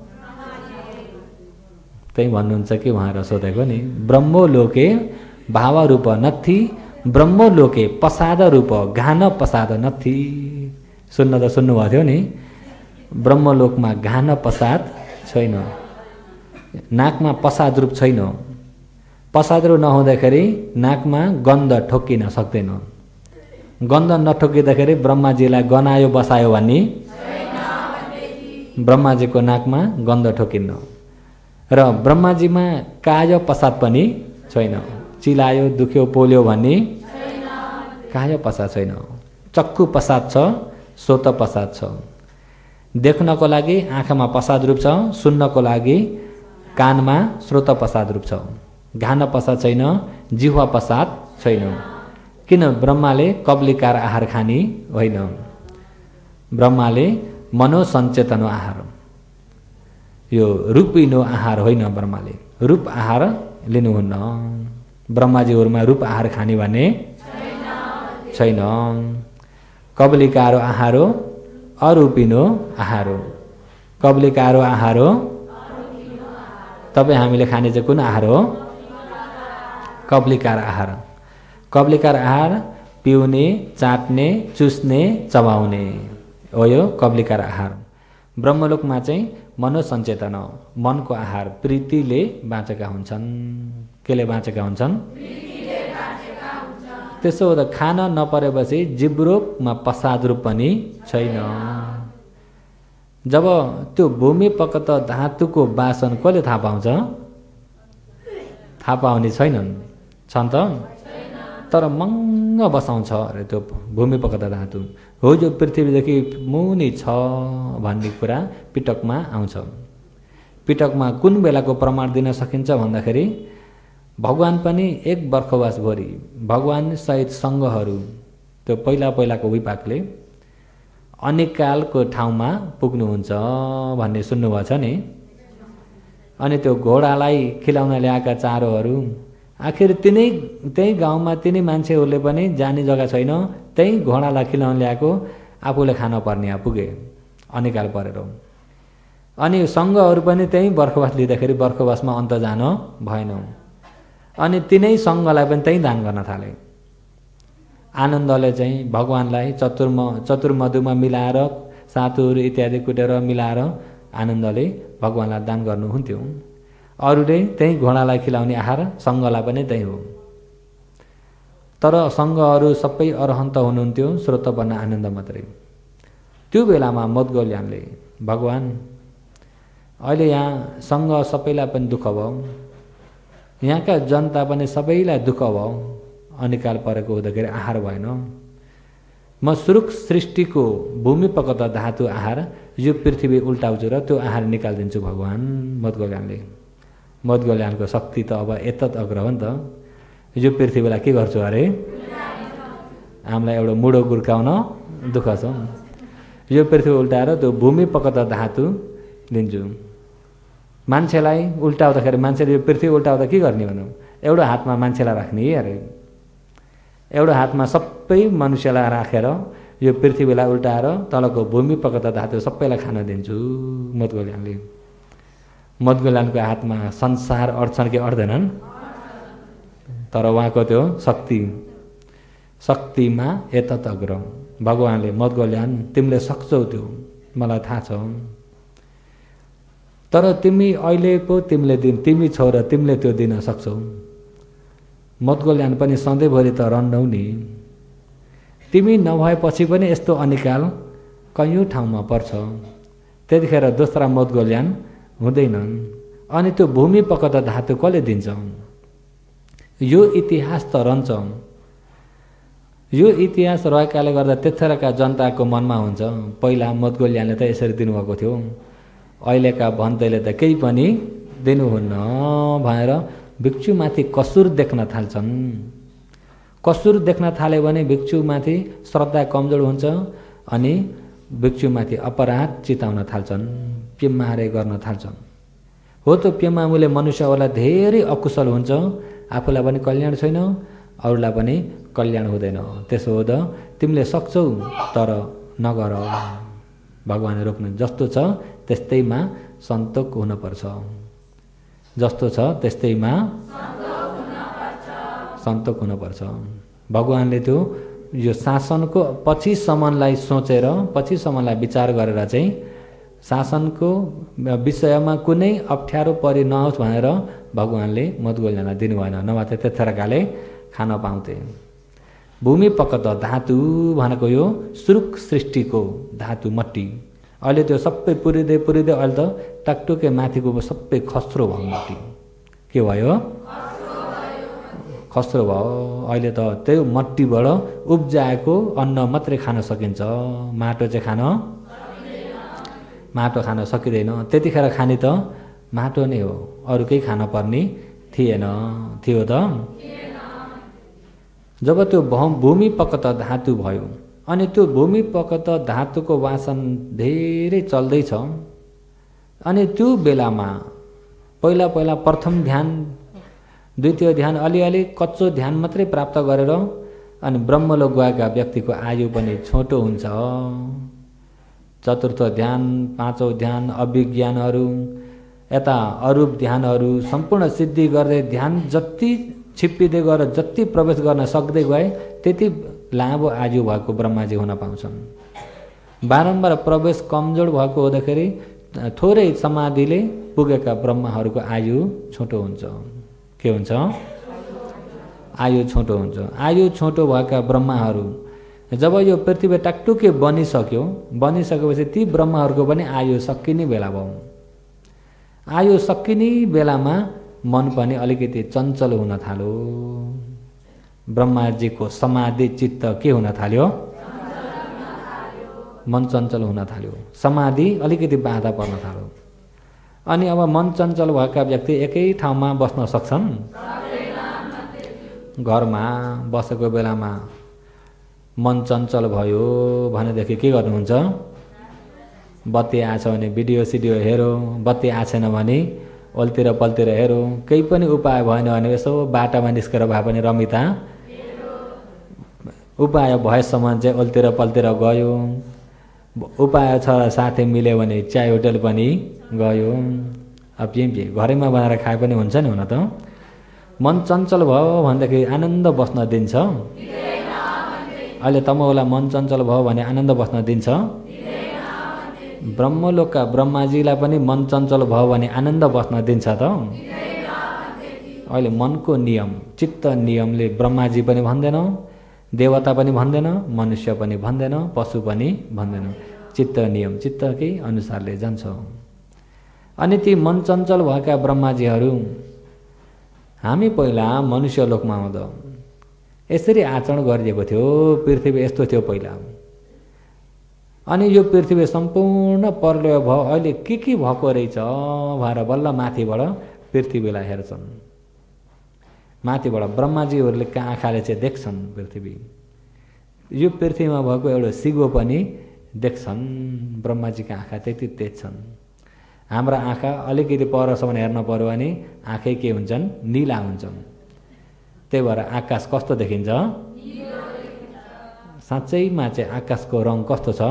त्यही भन्नुहुन्छ कि उहाँहरू सोधेको नि, ब्रह्मलोके भाव रूप नथी ब्रह्मलोके पसाद रूप घान पसाद नथी। सुन्न त सुन्नुभएको थियो नि, ब्रह्मलोकमा घान पसाद छैन, नाकमा पसाद रूप छैन। पसाद रूप नहुँदाखेरि नाकमा गन्ध ठोकिन सक्दैन। गन्ध नठोकिँदाखेरि ब्रह्माजीलाई गनायो बसायो भन्ने ब्रह्माजीको नाकमा गन्ध ठोकिन्न। र ब्रह्माजीमा काय पसाद पनि छैन। चिलायो दुख्यो पोल्यो भन्ने काय पसाद छैन। चक्कु पसाद छ, सोत पसाद छ। देख्नको लागि आँखामा पसाद रूप छ, सुन्नको लागि कानमा श्रोत पसाद रूप छ। घान पसाद छैन, जिह्वा पसाद छैन। किन ब्रह्माले कब्लिकार आहार खाने होइन। ब्रह्माले मनोसञ्चेतनो आहार, यो रूपिनो आहार होइन। ब्रह्माले रूप आहार लिनुहुन्न। ब्रह्माजीहरूमा रूप आहार खाने भन्ने छैन। कब्लिकारो आहारो अरूपिनो आहारो। कब्लिकारो आहारो तपाईँ हामीले खाने चाहिँ कुन आहार हो? कब्लिकार आहार। कब्लिकार आहार पिउने, चाट्ने, चुस्ने, चबाउने हो यो कब्लिकार आहार। ब्रह्मलोकमा चाहिँ मनोसञ्चेतन, मनको आहार प्रीतिले बाँचेका हुन्छन्। केले बाँचेका हुन्छन्? त्यसो हुँदा खान नपरेपछि जिब्रोमा पसाद रूप पनि छैन। जब त्यो भूमि पक्क धातुको बासन कसले थाहा पाउँछ? थाहा पाउने छैनन्। छन् त? तर मङ्ग बसाउँछ अरे त्यो भूमि पक्क धातु। हो जो पृथ्वीदेखि मुनि छ भन्ने कुरा पिटकमा आउँछ। पिटकमा कुन बेलाको प्रमाण दिन सकिन्छ भन्दाखेरि भगवान पनि एक वर्षवासभरि भगवान सहित सङ्घहरू त्यो पहिला पहिलाको विपाकले अनिकालको ठाउँमा पुग्नुहुन्छ भन्ने सुन्नुभएको छ नि। अनि त्यो घोडालाई खिलाउन ल्याएका चारोहरू आखिर तिनै त्यही गाउँमा तिनै मान्छेहरूले पनि जाने जग्गा छैन, त्यही घोडालाई खिलाउन ल्याएको आफूले खान पर्ने पुगे अनिकाल परेर। अनि सङ्घहरू पनि त्यही बर्खवास लिँदाखेरि बर्खवासमा अन्त जान भएन। अनि तिनै सङ्घलाई पनि त्यही दान गर्न थाले। आनन्दले चाहिँ भगवानलाई चतुर्म चतुर्मधुमा मिलाएर सातुहरू इत्यादि कुटेर मिलाएर आनन्दले भगवानलाई दान गर्नुहुन्थ्यो। अरूले त्यही घोडालाई खिलाउने आहार सङ्घलाई पनि त्यही हो। तर सङ्घहरू सबै अरहन्त हुनुहुन्थ्यो, श्रोत बन्न आनन्द मात्रै। त्यो बेलामा मदगौल्यानले भगवान अहिले यहाँ सङ्घ सबैलाई पनि दुःख भयो, यहाँका जनता पनि सबैलाई दुःख भयो, अनिकाल परेको हुँदाखेरि आहार भएन, म सुरुक सृष्टिको भूमिपक त धातु आहार यो पृथ्वी उल्टाउँछु र त्यो आहार निकालिदिन्छु भगवान मदगौल्यानले। मदगौल्यानको शक्ति त अब यतत अग्र हो नि त, यो पृथ्वीलाई के गर्छु अरे, हामीलाई एउटा मुडो गुर्काउन दुःख छ, यो पृथ्वी उल्टाएर त्यो भूमिपक त धातु लिन्छु। मान्छेलाई उल्टाउँदाखेरि मान्छेले यो पृथ्वी उल्टाउँदा के गर्ने भनौँ, एउटा हातमा मान्छेलाई राख्ने अरे, एउटा हातमा सबै मनुष्यलाई राखेर यो पृथ्वीलाई उल्टाएर तलको भूमिपक त धातु सबैलाई खान दिन्छु मदगौल्यानले। मदगौल्यानको हातमा संसार अड्छन् कि अड्दैनन्, तर उहाँको त्यो शक्ति शक्तिमा यतत अग्र। भगवानले मदगौल्यान तिमीले सक्छौ, त्यो मलाई थाहा छ, तर तिमी अहिले पो तिमीले दिन तिमी छौ र तिमीले त्यो दिन सक्छौ। मदगौल्यान पनि सधैँभरि त रहन्नौ नि, तिमी नभएपछि पनि यस्तो अनिकाल कैयौँ ठाउँमा पर्छ, त्यतिखेर दोस्रा मदगौल्यान हुँदैनन्। अनि त्यो भूमिपक त धातु कसले दिन्छ, यो इतिहास त रहन्छ। यो इतिहास रहेकाले गर्दा त्यतिखेरका जनताको मनमा हुन्छ पहिला मदगौल्यानले त यसरी दिनुभएको थियो, अहिलेका भन्दैले त केही पनि दिनुहुन्न भनेर भिक्षुमाथि कसुर देख्न थाल्छन्। कसुर देख्न थाल्यो भने भिक्षुमाथि श्रद्धा कमजोर हुन्छ अनि भिक्षुमाथि अपराध चिताउन थाल्छन्, पेम्मारे गर्न थाल्छन्। हो त पेम्मामुले मनुष्यहरूलाई धेरै अकुशल हुन्छ, आफूलाई पनि कल्याण छैन, अरूलाई पनि कल्याण हुँदैन। त्यसो हुँदा तिमीले सक्छौ तर नगर, भगवानले रोक्नु। जस्तो छ त्यस्तैमा सन्तोक हुनुपर्छ, जस्तो छ त्यस्तैमा सन्तोक हुनुपर्छ। भगवानले त्यो यो शासनको पछिसम्मलाई सोचेर पछिसम्मलाई विचार गरेर चाहिँ शासनको विषयमा कुनै अप्ठ्यारो परि नआओस् भनेर भगवानले मदगौल्यानलाई दिनु भएन, नभए त त्यतिखेरकाले खान पाउँथे। भूमिपक त धातु भनेको यो सुरुक सृष्टिको धातु मट्टी, अहिले त्यो सबै पुरिँदै पुरिँदै अहिले त टाकटुके माथिको सबै खस्रो भयो, मट्टी के भयो, खस्रो भयो। अहिले त त्यो मट्टीबाट उब्जाएको अन्न मात्रै खान सकिन्छ, माटो चाहिँ खान माटो खान सकिँदैन। त्यतिखेर खाने त माटो नै हो, अरू केही खान पर्ने थिएन, थियो त। जब त्यो भूमिपक त धातु भयो अनि त्यो भूमिपक त धातुको वासन धेरै चल्दैछ, अनि त्यो बेलामा पहिला पहिला प्रथम ध्यान द्वितीय ध्यान अलिअलि कच्चो ध्यान मात्रै प्राप्त गरेर अनि ब्रह्मलोक गएका व्यक्तिको आयु पनि छोटो हुन्छ। चतुर्थ ध्यान, पाँचौँ ध्यान, अभिज्ञानहरू, यता अरूप ध्यानहरू सम्पूर्ण सिद्धि गर्दै ध्यान जति छिप्पिँदै गएर जति प्रवेश गर्न सक्दै गए त्यति लामो आयु भएको ब्रह्माजी हुन पाउँछन्। बारम्बार प्रवेश कमजोर भएको हुँदाखेरि थोरै समाधिले पुगेका ब्रह्माहरूको आयु छोटो हुन्छ। के हुन्छ, आयु छोटो हुन्छ। आयु छोटो भएका ब्रह्माहरू जब यो पृथ्वी टाकटुके बनिसक्यो, बनिसकेपछि ती ब्रह्माहरूको पनि आयु सकिने बेला भयो। आयु सकिने बेलामा मन पनि अलिकति चञ्चल हुन थाल्यो। ब्रह्माजीको समाधि चित्त के हुन थाल्यो, मन चञ्चल हुन थाल्यो, समाधि अलिकति बाधा पर्न थाल्यो। अनि अब मन चञ्चल भएका व्यक्ति एकै ठाउँमा बस्न सक्छन्, घरमा बसेको बेलामा मन चञ्चल भयो भनेदेखि के गर्नुहुन्छ, बत्ती आएछ भने भिडियो सिडियो हेरौँ, बत्ती आएछेन भने ओल्तिर पल्तिर हेरौँ, केही पनि उपाय भएन भने यसो बाटामा निस्केर भए पनि रमिता, उपाय भएसम्म चाहिँ ओल्तिर पल्तिर गयो, उपाय छ साथै मिल्यो भने चाय होटल पनि गयो। अब यही घरैमा बनाएर खाए पनि हुन्छ नि, हुन त मन चञ्चल भयो भनेदेखि आनन्द बस्न दिन्छ। अहिले तमौलाई मन चञ्चल भयो भने आनन्द बस्न दिन्छ। ब्रह्मलोकका ब्रह्माजीलाई पनि मन चञ्चल भयो भने आनन्द बस्न दिन्छ त। अहिले मनको नियम चित्त नियमले ब्रह्माजी पनि भन्दैन, देवता पनि भन्दैन, मनुष्य पनि भन्दैन, पशु पनि भन्दैन। चित्त नियम चित्तकै अनुसारले जान्छ। अनि ती मन चञ्चल भएका ब्रह्माजीहरू हामी पहिला मनुष्य लोकमा हुँदा यसरी आचरण गरिएको थियो। पृथ्वी यस्तो थियो पहिला। अनि यो पृथ्वी सम्पूर्ण प्रलय भयो, अहिले के के भएको रहेछ भनेर बल्ल माथिबाट पृथ्वीलाई हेर्छन्। माथिबाट ब्रह्माजीहरूले कहाँ आँखाले चाहिँ देख्छन् पृथ्वी। यो पृथ्वीमा भएको एउटा सिगो पनि देख्छन्। ब्रह्माजीका आँखा त्यति तेज छन्। हाम्रा आँखा अलिकति परसम्म हेर्न पर्यो भने आँखै के हुन्छन्, नीला हुन्छन्। त्यही भएर आकाश कस्तो देखिन्छ? साँच्चैमा चाहिँ आकाशको रङ कस्तो छ?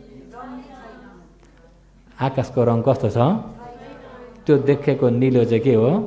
आकाशको रङ कस्तो छ? त्यो देखेको नीलो चाहिँ के हो?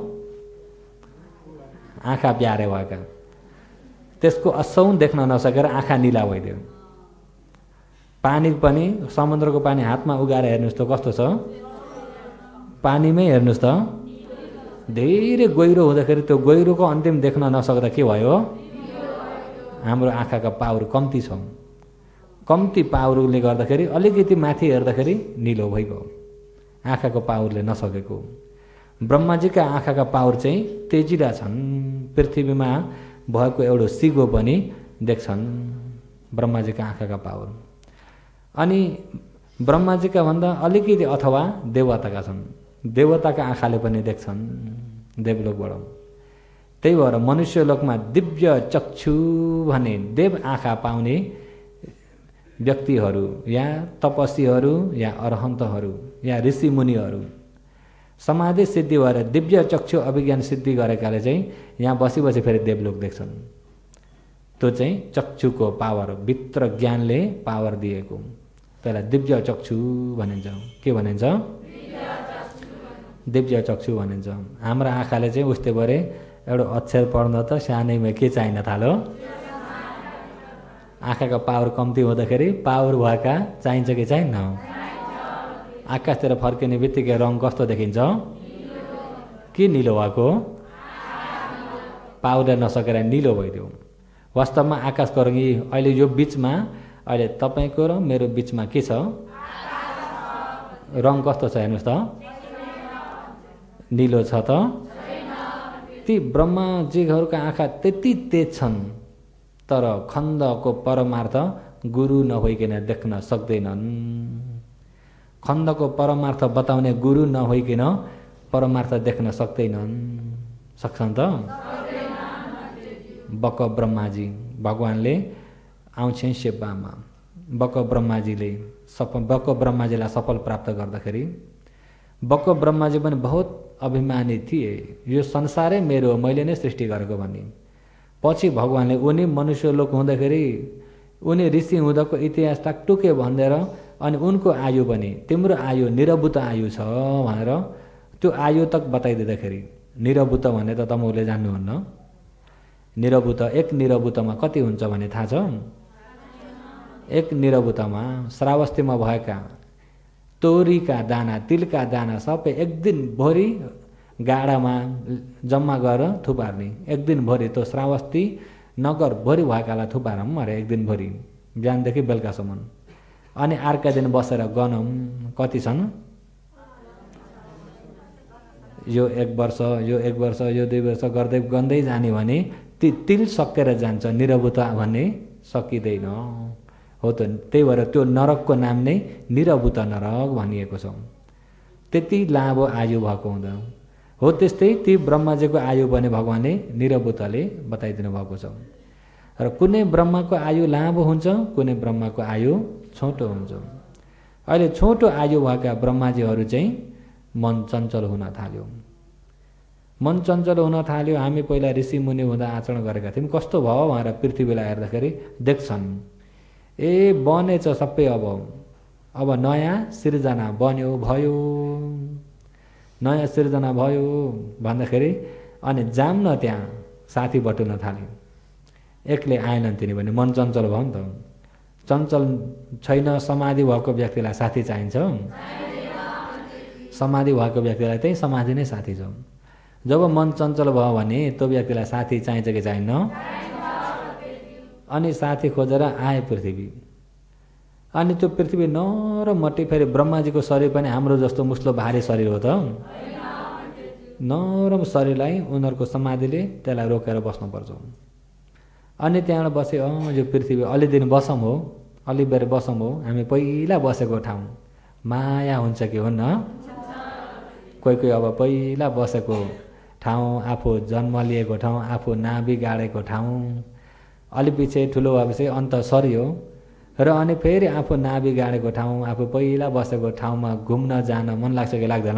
आँखा प्यारे भएका। त्यसको असौँ देख्न नसकेर आँखा निला भइदियो। पानी पनि समुद्रको पानी हातमा उगाएर हेर्नुहोस् त कस्तो छ? पानीमै हेर्नुहोस् त धेरै गहिरो हुँदाखेरि त्यो गहिरोको अन्तिम देख्न नसक्दा के भयो? हाम्रो आँखाका पावर कम्ती छ। कम्ती पावरले गर्दाखेरि अलिकति माथि हेर्दाखेरि निलो भइगयो। आँखाको पावरले नसकेको। ब्रह्माजीका आँखाका पावर चाहिँ तेजिला छन्। पृथ्वीमा भएको एउटा सिगो पनि देख्छन् ब्रह्माजीका आँखाका पावर। अनि ब्रह्माजीका भन्दा अलिकति अथवा देवताका छन्। देवताका आँखाले पनि देख्छन् देवलोकबाट। त्यही भएर मनुष्य लोकमा दिव्य चक्षु भने देव आँखा पाउने व्यक्तिहरू या तपस्वीहरू या अरहन्तहरू या ऋषिमुनिहरू समाधि सिद्धि भएर दिव्य चक्षु अभिज्ञान सिद्धि गरेकाले चाहिँ यहाँ बसी बसी फेरि देवलोक देख्छन्। त्यो चाहिँ चक्षुको पावर, भित्र ज्ञानले पावर दिएको। त्यसलाई दिव्य चक्षु भनिन्छ। के भनिन्छ? दिव्य चक्षु भनिन्छ। हाम्रो आँखाले चाहिँ उस्तै भरे एउटा अक्षर पढ्न त सानैमा के चाहिन थाल्यो? आँखाको पावर कम्ती हुँदाखेरि पावर भएका चाहिन्छ कि चाहिन्न? आकाशतिर फर्किने बित्तिकै रङ कस्तो देखिन्छ? के निलो भएको? पावरले नसकेर निलो भइदियो। वास्तवमा आकाशको रङ अहिले यो बिचमा अहिले तपाईँको र मेरो बिचमा के छ? रङ कस्तो छ हेर्नुहोस् त? निलो छ त? ती ब्रह्माजीहरूका आँखा त्यति तेज छन् तर खण्डको परमार्थ गुरु नहोइकन देख्न सक्दैनन्। खण्डको परमार्थ बताउने गुरु नहोइकन परमार्थ देख्न सक्दैनन्। सक्छन् त? बक ब्रह्माजी भगवानले आउँछन् सेवामा। बक ब्रह्माजीले सफल बक ब्रह्माजीलाई सफल प्राप्त गर्दाखेरि बक ब्रह्माजी पनि बहुत अभिमानी थिए। यो संसारै मेरो हो, मैले नै सृष्टि गरेको भन्ने। पछि भगवानले उनी मनुष्य लोक हुँदाखेरि उनी ऋषि हुँदाको इतिहास टाकटुके भनेर अनि उनको आयु पनि तिम्रो आयु निरभूत आयु छ भनेर त्यो आयु तक बताइदिँदाखेरि निरभूत भने त तपाईँहरूले जान्नुहुन्न। निरभूत एक निरभूतमा कति हुन्छ भने थाहा छ? एक निरभूतमा श्रावस्तीमा भएका तोरीका दाना, तिलका दाना सबै एक दिन भरि गाडामा जम्मा गरेर थुपार्ने। एक दिन भरि त्यो श्रावस्ती नगर भरि भएकालाई थुपारौँ अरे एक दिन भरि बिहानदेखि बेलुकासम्म। अनि अर्का दिन बसेर गनौँ कति छन्? यो एक वर्ष यो एक वर्ष यो दुई वर्ष गर्दै गन्दै जाने भने ती तिल सकेर जान्छ। निरभूत भन्ने सकिँदैन हो त। त्यही भएर त्यो नरकको नाम नै निरभूत नरक भनिएको छ। त्यति लामो आयु भएको हुँदा हो। त्यस्तै ती ब्रह्माजीको आयु पनि भगवानले निरभूतले बताइदिनु भएको छ। र कुनै ब्रह्माको आयु लामो हुन्छ, कुनै ब्रह्माको आयु छोटो हुन्छ। अहिले छोटो आयु भएका ब्रह्माजीहरू चाहिँ मन चञ्चल हुन थाल्यो। मन चञ्चल हुन थाल्यो। हामी पहिला ऋषि मुनि हुँदा आचरण गरेका थियौँ। कस्तो भयो भनेर पृथ्वीलाई हेर्दाखेरि देख्छन् ए बनेछ सबै। अब अब नयाँ सिर्जना बन्यो भयो, नयाँ सिर्जना भयो भन्दाखेरि अनि जाम न त्यहाँ साथी बटुल्न थाल्यो। एक्लै आएनन् तिनी भने मन चञ्चल भयो नि त। चञ्चल छैन समाधि भएको व्यक्तिलाई साथी चाहिन्छ? समाधि भएको व्यक्तिलाई त्यही समाधि नै साथी छ। जब मन चञ्चल भयो भने त्यो व्यक्तिलाई साथी चाहिन्छ कि चाहिन्न? अनि साथी खोजेर आए पृथ्वी। अनि त्यो पृथ्वी नरम मटी, फेरि ब्रह्माजीको शरीर पनि हाम्रो जस्तो मुस्लो भारी शरीर हो त? नरम शरीरलाई उनीहरूको समाधिले त्यसलाई रोकेर बस्नुपर्छ। अनि त्यहाँबाट बसे अँ यो पृथ्वी अलि दिन बसौँ हो, अलि बेर बसौँ हो, हामी पहिला बसेको ठाउँ माया हुन्छ कि हुन्न? कोही कोही अब पहिला बसेको ठाउँ, आफू जन्म लिएको ठाउँ, आफू नाभि गाडेको ठाउँ, अलि पछि ठुलो भएपछि अन्त सरियो र अनि फेरि आफू नाभि गाडेको ठाउँ, आफू पहिला बसेको ठाउँमा घुम्न जान मन लाग्छ कि लाग्दैन?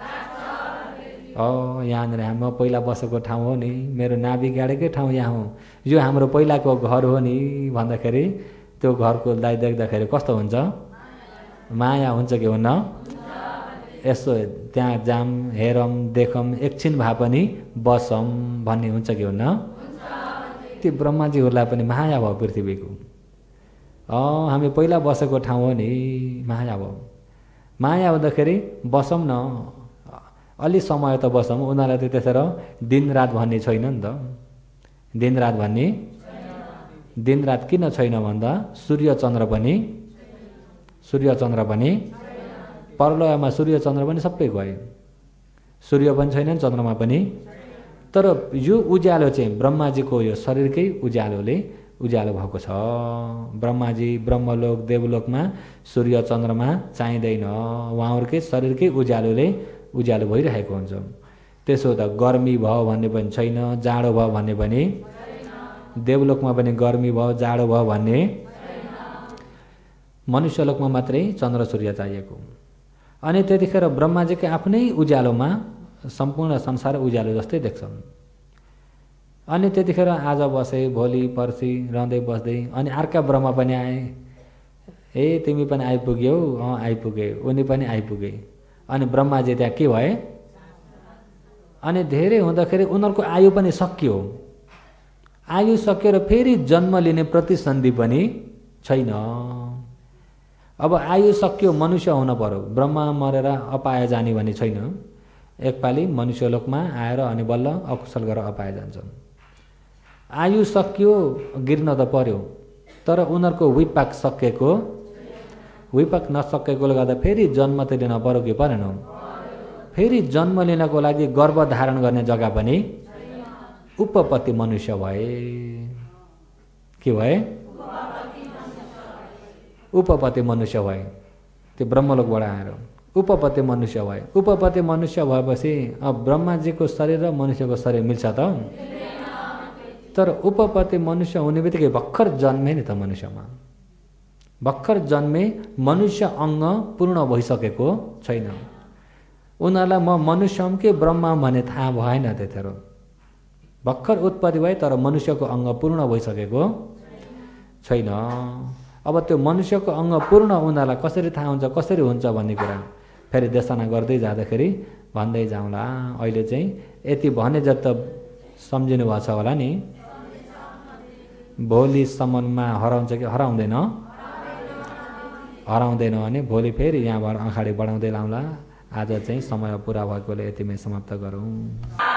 अँ यहाँनिर म पहिला बसेको ठाउँ हो नि, मेरो नाभि गाडेकै ठाउँ यहाँ हो, यो हाम्रो पहिलाको घर हो नि भन्दाखेरि त्यो घरको दाइ देख्दाखेरि कस्तो हुन्छ? माया हुन्छ कि हुन्न? यसो त्यहाँ जाम हेरौँ देखौँ एकछिन भए पनि बसौँ भन्ने हुन्छ कि हुन्न? ती ब्रह्माजीहरूलाई पनि माया भयो पृथ्वीको। अँ हामी पहिला बसेको ठाउँ हो नि, माया भयो। माया हुँदाखेरि बसौँ न, अलि समय त बसौँ। उनीहरूलाई त त्यसरी दिनरात भन्ने छैन नि त। दिनरात भन्ने दिनरात किन छैन भन्दा सूर्य चन्द्र पनि सूर्य चन्द्र पनि परलयमा सूर्य चन्द्र पनि सबै गए, सूर्य पनि छैनन् चन्द्रमा पनि। तर यो उज्यालो चाहिँ ब्रह्माजीको यो शरीरकै उज्यालोले उज्यालो भएको छ। ब्रह्माजी ब्रह्मलोक देवलोकमा सूर्य चन्द्रमा चाहिँदैन, उहाँहरूकै शरीरकै उज्यालोले उज्यालो भइरहेको हुन्छ। त्यसो त गर्मी भयो भन्ने पनि छैन, जाडो भयो भन्ने पनि, देवलोकमा पनि गर्मी भयो जाडो भयो भन्ने, मनुष्यलोकमा मात्रै चन्द्र सूर्य चाहिएको। अनि त्यतिखेर ब्रह्माजीकै आफ्नै उज्यालोमा सम्पूर्ण संसार उज्यालो जस्तै देख्छन्। अनि त्यतिखेर आज बसे भोलि पर्सि रहँदै बस्दै अनि अर्का ब्रह्मा पनि आए, ए तिमी पनि आइपुग्यौ? अँ आइपुगे, उनी पनि आइपुगे। अनि ब्रह्माजी त्यहाँ के भए? अनि धेरै हुँदाखेरि उनीहरूको आयु पनि सकियो। आयु सकिएर फेरि जन्म लिने प्रतिसन्धि पनि छैन। अब आयु सकियो, मनुष्य हुन पर्यो, ब्रह्मा मरेर अपाय जाने भन्ने छैन। एकपालि मनुष्यलोकमा आएर अनि बल्ल अकुशल गरेर अपाय जान्छन्। आयु सकियो, गिर्न त पर्यो, तर उनीहरूको विपाक सकेको विपाक नसकेकोले गर्दा फेरि जन्म त लिन पर्यो कि परेन? फेरि जन्म लिनको लागि गर्भ धारण गर्ने जग्गा पनि उपपति मनुष्य भए। के भए? उपपति मनुष्य भए। त्यो ब्रह्मलोकबाट आएर उपपति मनुष्य भए। उपपति मनुष्य भएपछि अब ब्रह्माजीको शरीर र मनुष्यको शरीर मिल्छ त? तर उपपति मनुष्य हुने बित्तिकै भर्खर जन्मे नि त मनुष्यमा, भर्खर जन्मे मनुष्य अङ्ग पूर्ण भइसकेको छैन। उनीहरूलाई म मनुष्य हुँ कि ब्रह्मा भन्ने थाहा भएन। त्यतिखेर भर्खर उत्पत्ति भए तर मनुष्यको अङ्ग पूर्ण भइसकेको छैन। अब त्यो मनुष्यको अङ्ग पूर्ण उनीहरूलाई कसरी थाहा हुन्छ, कसरी हुन्छ भन्ने कुरा फेरि देशना गर्दै जाँदाखेरि भन्दै जाउँला। अहिले चाहिँ यति भने जति सम्झिनु भएको छ होला नि, भोलिसम्ममा हराउँछ कि हराउँदैन? हराउँदैन भने भोलि फेरि यहाँबाट अगाडि बढाउँदै लाउँला। आज चाहिँ समय पुरा भएकोले यतिमै समाप्त गरौँ।